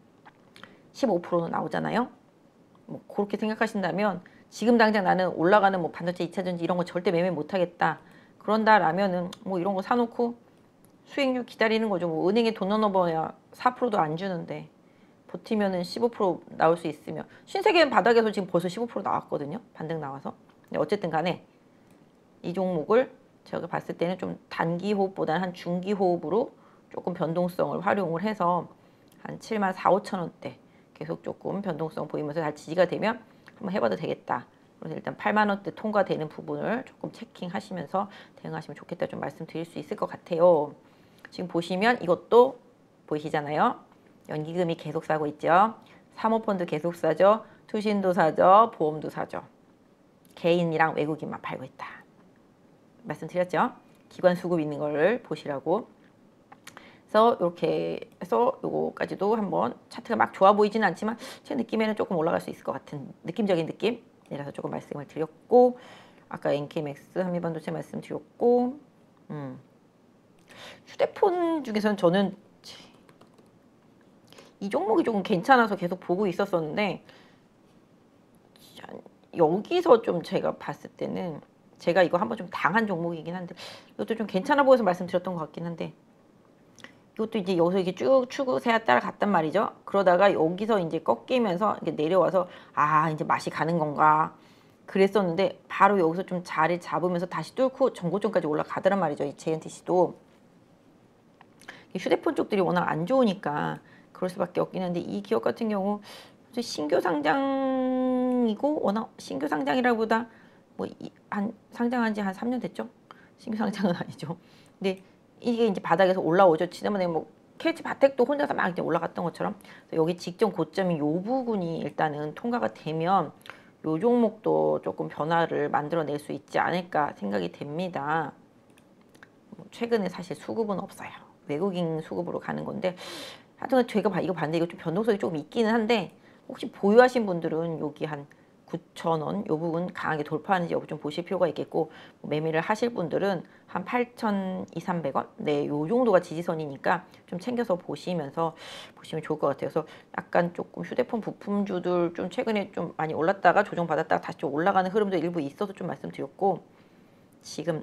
15%는 나오잖아요. 뭐 그렇게 생각하신다면 지금 당장 나는 올라가는 뭐 반도체, 2차전지 이런 거 절대 매매 못하겠다. 그런다라면은 뭐 이런 거 사놓고 수익률 기다리는 거죠. 뭐 은행에 돈 넣어봐야 4%도 안 주는데 버티면은 15% 나올 수 있으면, 신세계는 바닥에서 지금 벌써 15% 나왔거든요. 반등 나와서. 근데 어쨌든 간에 이 종목을 제가 봤을 때는 좀 단기 호흡보다는 한 중기 호흡으로 조금 변동성을 활용을 해서 한 7만 4, 5천 원대 계속 조금 변동성 보이면서 잘 지지가 되면 한번 해봐도 되겠다. 그래서 일단 8만 원대 통과되는 부분을 조금 체킹하시면서 대응하시면 좋겠다 좀 말씀드릴 수 있을 것 같아요. 지금 보시면 이것도 보이시잖아요. 연기금이 계속 사고 있죠. 사모펀드 계속 사죠. 투신도 사죠. 보험도 사죠. 개인이랑 외국인만 팔고 있다 말씀드렸죠. 기관 수급 있는 거를 보시라고. 그래서 이렇게 해서 요거까지도 한번, 차트가 막 좋아 보이지는 않지만 제 느낌에는 조금 올라갈 수 있을 것 같은 느낌적인 느낌이라서 조금 말씀을 드렸고, 아까 NK맥스 한미반도체 말씀드렸고, 휴대폰 중에서는 저는 이 종목이 조금 괜찮아서 계속 보고 있었었는데, 여기서 좀 제가 봤을 때는 제가 이거 한번 좀 당한 종목이긴 한데, 이것도 좀 괜찮아 보여서 말씀드렸던 것 같긴 한데, 이것도 이제 여기서 이렇게 쭉 추세가 따라갔단 말이죠. 그러다가 여기서 이제 꺾이면서 이렇게 내려와서 아 이제 맛이 가는 건가 그랬었는데 바로 여기서 좀 자리 잡으면서 다시 뚫고 전고점까지 올라가더란 말이죠. 이 JNTC도 휴대폰 쪽들이 워낙 안 좋으니까 그럴 수밖에 없긴 한데 이 기업 같은 경우 신규 상장이고 워낙 신규 상장이라보다 뭐 한 상장한 지 한 3년 됐죠. 신규 상장은 아니죠. 근데 이게 이제 바닥에서 올라오죠. 지난번에 뭐 KH 바텍도 혼자서 막 이제 올라갔던 것처럼 여기 직전 고점인 요 부분이 일단은 통과가 되면 요 종목도 조금 변화를 만들어낼 수 있지 않을까 생각이 됩니다. 최근에 사실 수급은 없어요. 외국인 수급으로 가는 건데 하여튼 제가 이거 봤는데 이거 좀 변동성이 조금 있기는 한데 혹시 보유하신 분들은 여기 한 9,000원 요 부분 강하게 돌파하는지 여부 좀 보실 필요가 있겠고 매매를 하실 분들은 한 8,200~300원 네, 요 정도가 지지선이니까 좀 챙겨서 보시면 좋을 것 같아요. 그래서 약간 조금 휴대폰 부품주들 좀 최근에 좀 많이 올랐다가 조정받았다가 다시 좀 올라가는 흐름도 일부 있어서 좀 말씀드렸고 지금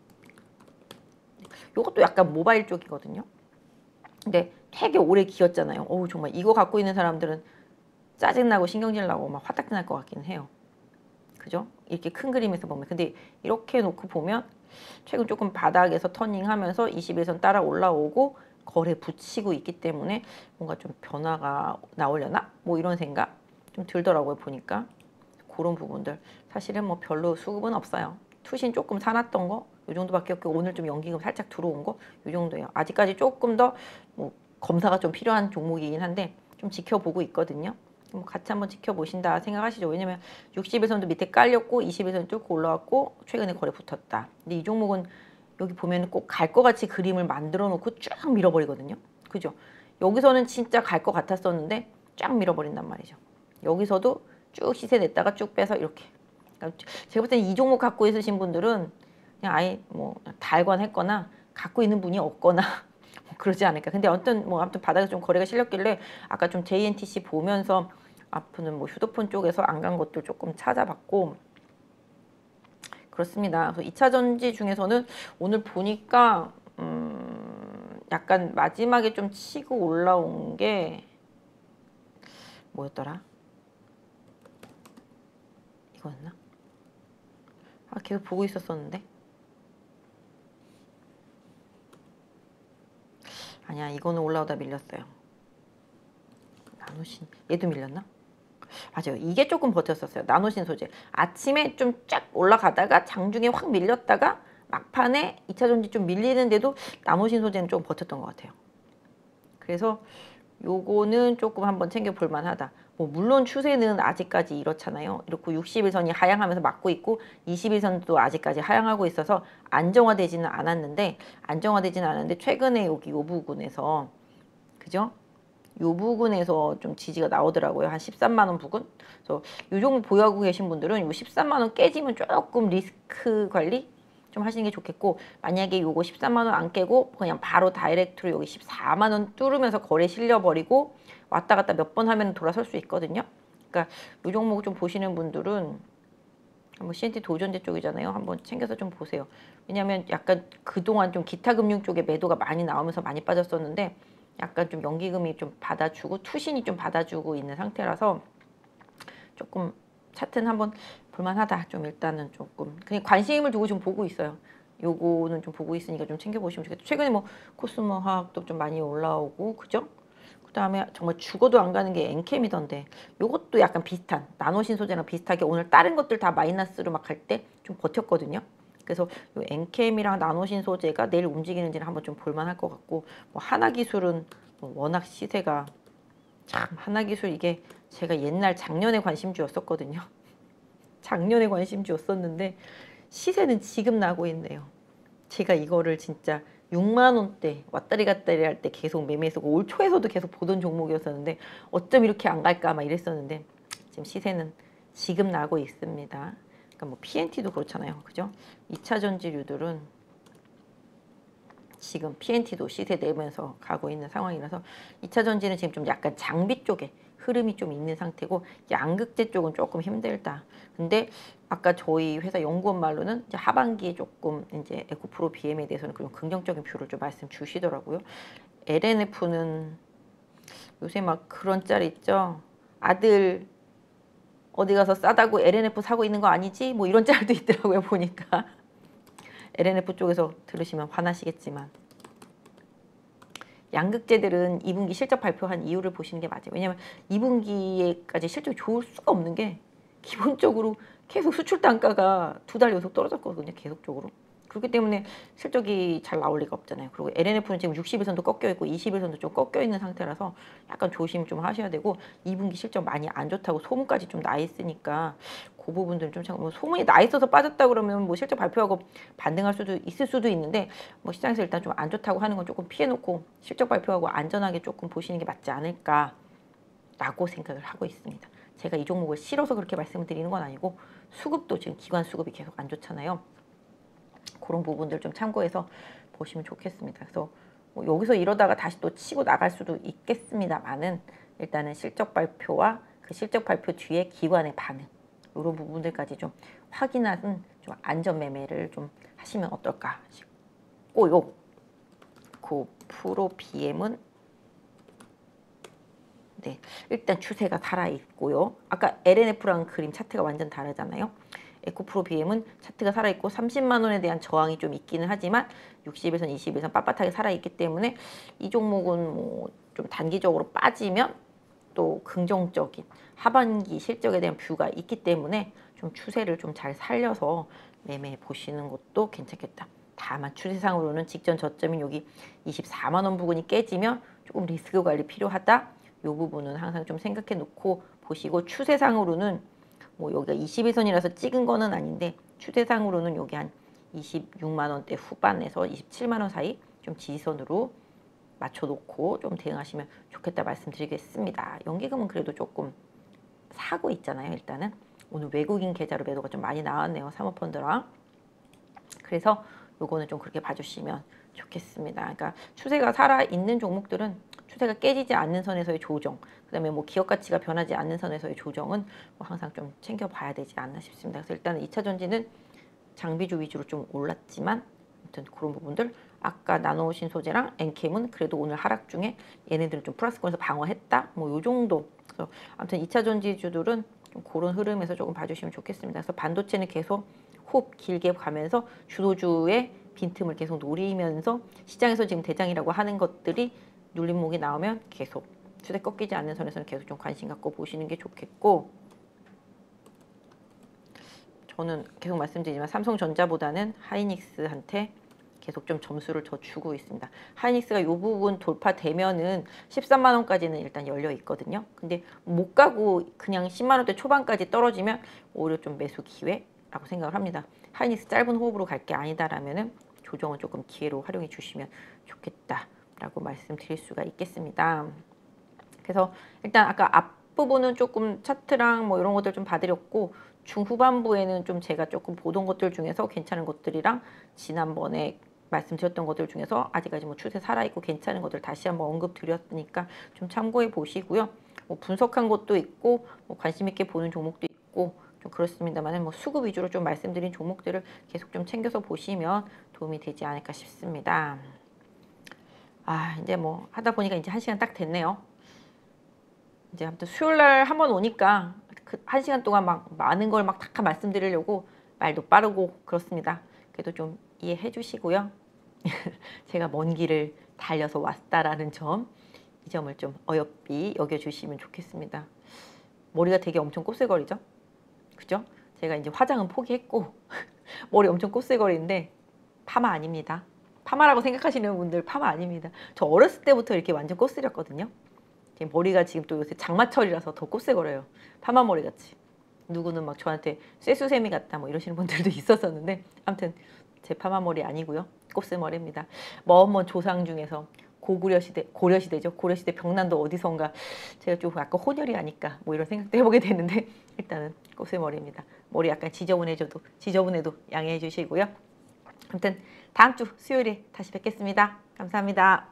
요것도 약간 모바일 쪽이거든요. 근데 되게 오래 기었잖아요. 어우 정말 이거 갖고 있는 사람들은 짜증나고 신경질 나고 막 화딱 날 것 같기는 해요. 그죠? 이렇게 큰 그림에서 보면. 근데 이렇게 놓고 보면 최근 조금 바닥에서 터닝하면서 21선 따라 올라오고 거래 붙이고 있기 때문에 뭔가 좀 변화가 나오려나? 뭐 이런 생각 좀 들더라고요. 보니까 그런 부분들 사실은 뭐 별로 수급은 없어요. 투신 조금 사놨던 거 이 정도밖에 없고 오늘 좀 연기금 살짝 들어온 거 이 정도예요. 아직까지 조금 더 뭐 검사가 좀 필요한 종목이긴 한데 좀 지켜보고 있거든요. 뭐 같이 한번 지켜보신다 생각하시죠. 왜냐면 60일선도 밑에 깔렸고 21선 뚫고 올라왔고 최근에 거래 붙었다. 근데 이 종목은 여기 보면 꼭 갈 것 같이 그림을 만들어 놓고 쫙 밀어버리거든요. 그죠? 여기서는 진짜 갈 것 같았었는데 쫙 밀어버린단 말이죠. 여기서도 쭉 시세 냈다가 쭉 빼서 이렇게. 그러니까 제가 볼 때는 이 종목 갖고 있으신 분들은 그냥 아예 뭐 달관했거나 갖고 있는 분이 없거나 그러지 않을까. 근데 아무튼 바닥에서 좀 거래가 실렸길래 아까 좀 JNTC 보면서 앞으로는 뭐 휴대폰 쪽에서 안 간 것도 조금 찾아봤고 그렇습니다. 그래서 2차 전지 중에서는 오늘 보니까 약간 마지막에 좀 치고 올라온 게 뭐였더라? 이거였나? 아 계속 보고 있었었는데 아니야 이거는 올라오다 밀렸어요. 나노신 얘도 밀렸나? 맞아요. 이게 조금 버텼었어요. 나노신 소재. 아침에 좀 쫙 올라가다가 장중에 확 밀렸다가 막판에 2차 전지 좀 밀리는데도 나노신 소재는 좀 버텼던 것 같아요. 그래서 요거는 조금 한번 챙겨볼 만하다. 뭐 물론 추세는 아직까지 이렇잖아요. 이렇고 60일선이 하향하면서 막고 있고 21선도 아직까지 하향하고 있어서 안정화되지는 않았는데 최근에 여기 요 부분에서 그죠? 요 부분에서 좀 지지가 나오더라고요. 한 13만 원 부근. 그래서 요 정도 보유하고 계신 분들은 요 13만 원 깨지면 조금 리스크 관리 좀 하시는 게 좋겠고 만약에 요거 13만 원 안 깨고 그냥 바로 다이렉트로 여기 14만 원 뚫으면서 거래 실려버리고 왔다 갔다 몇 번 하면 돌아설 수 있거든요. 그러니까 요 종목 좀 보시는 분들은 뭐 CNT 도전제 쪽이잖아요. 한번 챙겨서 좀 보세요. 왜냐하면 약간 그동안 좀 기타 금융 쪽에 매도가 많이 나오면서 많이 빠졌었는데 약간 좀 연기금이 좀 받아주고 투신이 좀 받아주고 있는 상태라서 조금 차트는 한번 볼만하다. 좀 일단은 조금 그냥 관심을 두고 좀 보고 있어요. 요거는 좀 보고 있으니까 좀 챙겨보시면 좋겠다. 최근에 뭐 코스모 화학도 좀 많이 올라오고 그죠? 그 다음에 정말 죽어도 안 가는 게 엔캠이던데 요것도 약간 비슷한 나노신 소재랑 비슷하게 오늘 다른 것들 다 마이너스로 막 갈 때 좀 버텼거든요. 그래서 요 엔캠이랑 나노신 소재가 내일 움직이는지는 한번 좀 볼만할 것 같고 뭐 하나기술은 뭐 워낙 시세가 참 하나기술 이게 제가 옛날 작년에 관심주였었거든요. 작년에 관심주였었는데 시세는 지금 나고 있네요. 제가 이거를 진짜 6만 원대 왔다리 갔다리 할 때 계속 매매했었고 올 초에서도 계속 보던 종목이었었는데 어쩜 이렇게 안 갈까 막 이랬었는데 지금 시세는 지금 나고 있습니다. 그러니까 뭐 PNT도 그렇잖아요. 그죠? 2차 전지류들은 지금 PNT도 시세 내면서 가고 있는 상황이라서 2차 전지는 지금 좀 약간 장비 쪽에 흐름이 좀 있는 상태고 양극재 쪽은 조금 힘들다. 근데 아까 저희 회사 연구원 말로는 이제 하반기에 조금 이제 에코프로 BM에 대해서는 그런 긍정적인 뷰를 좀 말씀 주시더라고요. LNF는 요새 막 그런 짤 있죠. 아들 어디 가서 싸다고 LNF 사고 있는 거 아니지? 뭐 이런 짤도 있더라고요. 보니까 LNF 쪽에서 들으시면 화나시겠지만 양극재들은 2분기 실적 발표한 이유를 보시는 게 맞아요. 왜냐면 2분기에까지 실적이 좋을 수가 없는 게 기본적으로 계속 수출 단가가 2달 연속 떨어졌거든요. 계속적으로. 그렇기 때문에 실적이 잘 나올 리가 없잖아요. 그리고 LNF는 지금 60일선도 꺾여 있고 20일선도 좀 꺾여 있는 상태라서 약간 조심 좀 하셔야 되고 2분기 실적 많이 안 좋다고 소문까지 좀 나 있으니까 그 부분들은 좀 뭐 소문이 나 있어서 빠졌다 그러면 뭐 실적 발표하고 반등할 수도 있을 수도 있는데 뭐 시장에서 일단 좀 안 좋다고 하는 건 조금 피해놓고 실적 발표하고 안전하게 조금 보시는 게 맞지 않을까라고 생각을 하고 있습니다. 제가 이 종목을 싫어서 그렇게 말씀을 드리는 건 아니고 수급도 지금 기관 수급이 계속 안 좋잖아요. 그런 부분들 좀 참고해서 보시면 좋겠습니다. 그래서 뭐 여기서 이러다가 다시 또 치고 나갈 수도 있겠습니다만은 일단은 실적 발표와 그 실적 발표 뒤에 기관의 반응 이런 부분들까지 좀 확인하는 좀 안전 매매를 좀 하시면 어떨까 싶고요. 그 프로 BM은 네, 일단 추세가 살아있고요. 아까 LNF랑 그림 차트가 완전 다르잖아요. 에코프로 BM은 차트가 살아있고 30만 원에 대한 저항이 좀 있기는 하지만 60에선 20에선 빳빳하게 살아있기 때문에 이 종목은 뭐 좀 단기적으로 빠지면 또 긍정적인 하반기 실적에 대한 뷰가 있기 때문에 좀 추세를 좀 잘 살려서 매매해 보시는 것도 괜찮겠다. 다만 추세상으로는 직전 저점인 여기 24만 원 부근이 깨지면 조금 리스크 관리 필요하다. 이 부분은 항상 좀 생각해 놓고 보시고 추세상으로는 뭐 여기가 21선이라서 찍은 거는 아닌데 추세상으로는 여기 한 26만 원대 후반에서 27만 원 사이 좀 지지선으로 맞춰놓고 좀 대응하시면 좋겠다 말씀드리겠습니다. 연기금은 그래도 조금 사고 있잖아요. 일단은 오늘 외국인 계좌로 매도가 좀 많이 나왔네요. 사모펀드랑. 그래서 요거는 좀 그렇게 봐주시면 좋겠습니다. 그러니까 추세가 살아있는 종목들은 추세가 깨지지 않는 선에서의 조정, 그 다음에 뭐 기업 가치가 변하지 않는 선에서의 조정은 뭐 항상 좀 챙겨봐야 되지 않나 싶습니다. 그래서 일단은 2차전지는 장비주 위주로 좀 올랐지만 아무튼 그런 부분들 아까 나눠오신 소재랑 엔캠은 그래도 오늘 하락 중에 얘네들은 좀 플러스권에서 방어했다 뭐 요 정도. 그래서 아무튼 2차전지주들은 좀 그런 흐름에서 조금 봐주시면 좋겠습니다. 그래서 반도체는 계속 호흡 길게 가면서 주도주의 빈틈을 계속 노리면서 시장에서 지금 대장이라고 하는 것들이 눌림목이 나오면 계속 추세 꺾이지 않는 선에서는 계속 좀 관심 갖고 보시는 게 좋겠고, 저는 계속 말씀드리지만 삼성전자보다는 하이닉스한테 계속 좀 점수를 더 주고 있습니다. 하이닉스가 이 부분 돌파되면은 13만 원까지는 일단 열려 있거든요. 근데 못 가고 그냥 10만 원대 초반까지 떨어지면 오히려 좀 매수 기회라고 생각을 합니다. 하이닉스 짧은 호흡으로 갈 게 아니다라면은 조정은 조금 기회로 활용해 주시면 좋겠다라고 말씀드릴 수가 있겠습니다. 그래서 일단 아까 앞부분은 조금 차트랑 뭐 이런 것들 좀 봐드렸고, 중후반부에는 좀 제가 조금 보던 것들 중에서 괜찮은 것들이랑 지난번에 말씀드렸던 것들 중에서 아직까지 뭐 추세 살아있고 괜찮은 것들 다시 한번 언급드렸으니까 좀 참고해 보시고요. 뭐 분석한 것도 있고 뭐 관심 있게 보는 종목도 있고 좀 그렇습니다만 뭐 수급 위주로 좀 말씀드린 종목들을 계속 좀 챙겨서 보시면 도움이 되지 않을까 싶습니다. 아, 이제 뭐 하다 보니까 이제 1시간 딱 됐네요. 이제 아무튼 수요일날 한번 오니까 그 1시간 동안 막 많은 걸 막 다 말씀드리려고 말도 빠르고 그렇습니다. 그래도 좀 이해해 주시고요. 제가 먼 길을 달려서 왔다라는 점, 이 점을 좀 어여삐 여겨주시면 좋겠습니다. 머리가 되게 엄청 꼬슬거리죠? 그죠? 제가 이제 화장은 포기했고 머리 엄청 꼬슬거리는데 파마 아닙니다. 파마라고 생각하시는 분들 파마 아닙니다. 저 어렸을 때부터 이렇게 완전 꼬슬렸거든요. 머리가 지금 또 요새 장마철이라서 더 꼬슬거려요. 파마 머리 같이. 누구는 막 저한테 쇠수세미 같다 뭐 이러시는 분들도 있었었는데 아무튼 제 파마 머리 아니고요. 꼬슬머리입니다. 먼 조상 중에서 고려시대죠. 고려시대 병난도 어디선가 제가 좀 약간 혼혈이 아닐까 뭐 이런 생각도 해보게 되는데 일단은 꼬슬머리입니다. 머리 약간 지저분해도 양해해 주시고요. 아무튼 다음 주 수요일에 다시 뵙겠습니다. 감사합니다.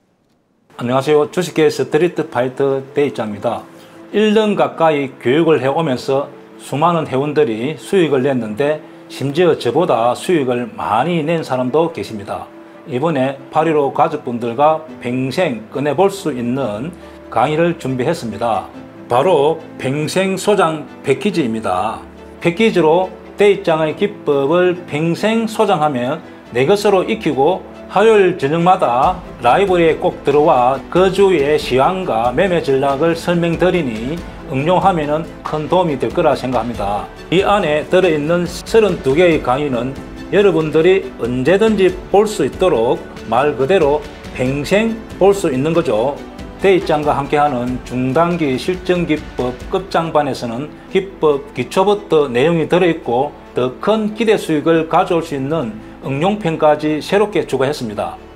안녕하세요. 주식계 스트리트 파이터 대입자입니다. 1년 가까이 교육을 해오면서 수많은 회원들이 수익을 냈는데 심지어 저보다 수익을 많이 낸 사람도 계십니다. 이번에 8.15 가족분들과 평생 꺼내볼 수 있는 강의를 준비했습니다. 바로 평생 소장 패키지입니다. 패키지로 대입장의 기법을 평생 소장하면 내 것으로 익히고 화요일 저녁마다 라이브러리에 꼭 들어와 그 주위의 시황과 매매 전략을 설명드리니 응용하면 큰 도움이 될 거라 생각합니다. 이 안에 들어있는 32개의 강의는 여러분들이 언제든지 볼 수 있도록 말 그대로 평생 볼 수 있는 거죠. 대입장과 함께하는 중단기 실전기법 끝장반에서는 기법 기초부터 내용이 들어있고 더 큰 기대 수익을 가져올 수 있는 응용편까지 새롭게 추가했습니다.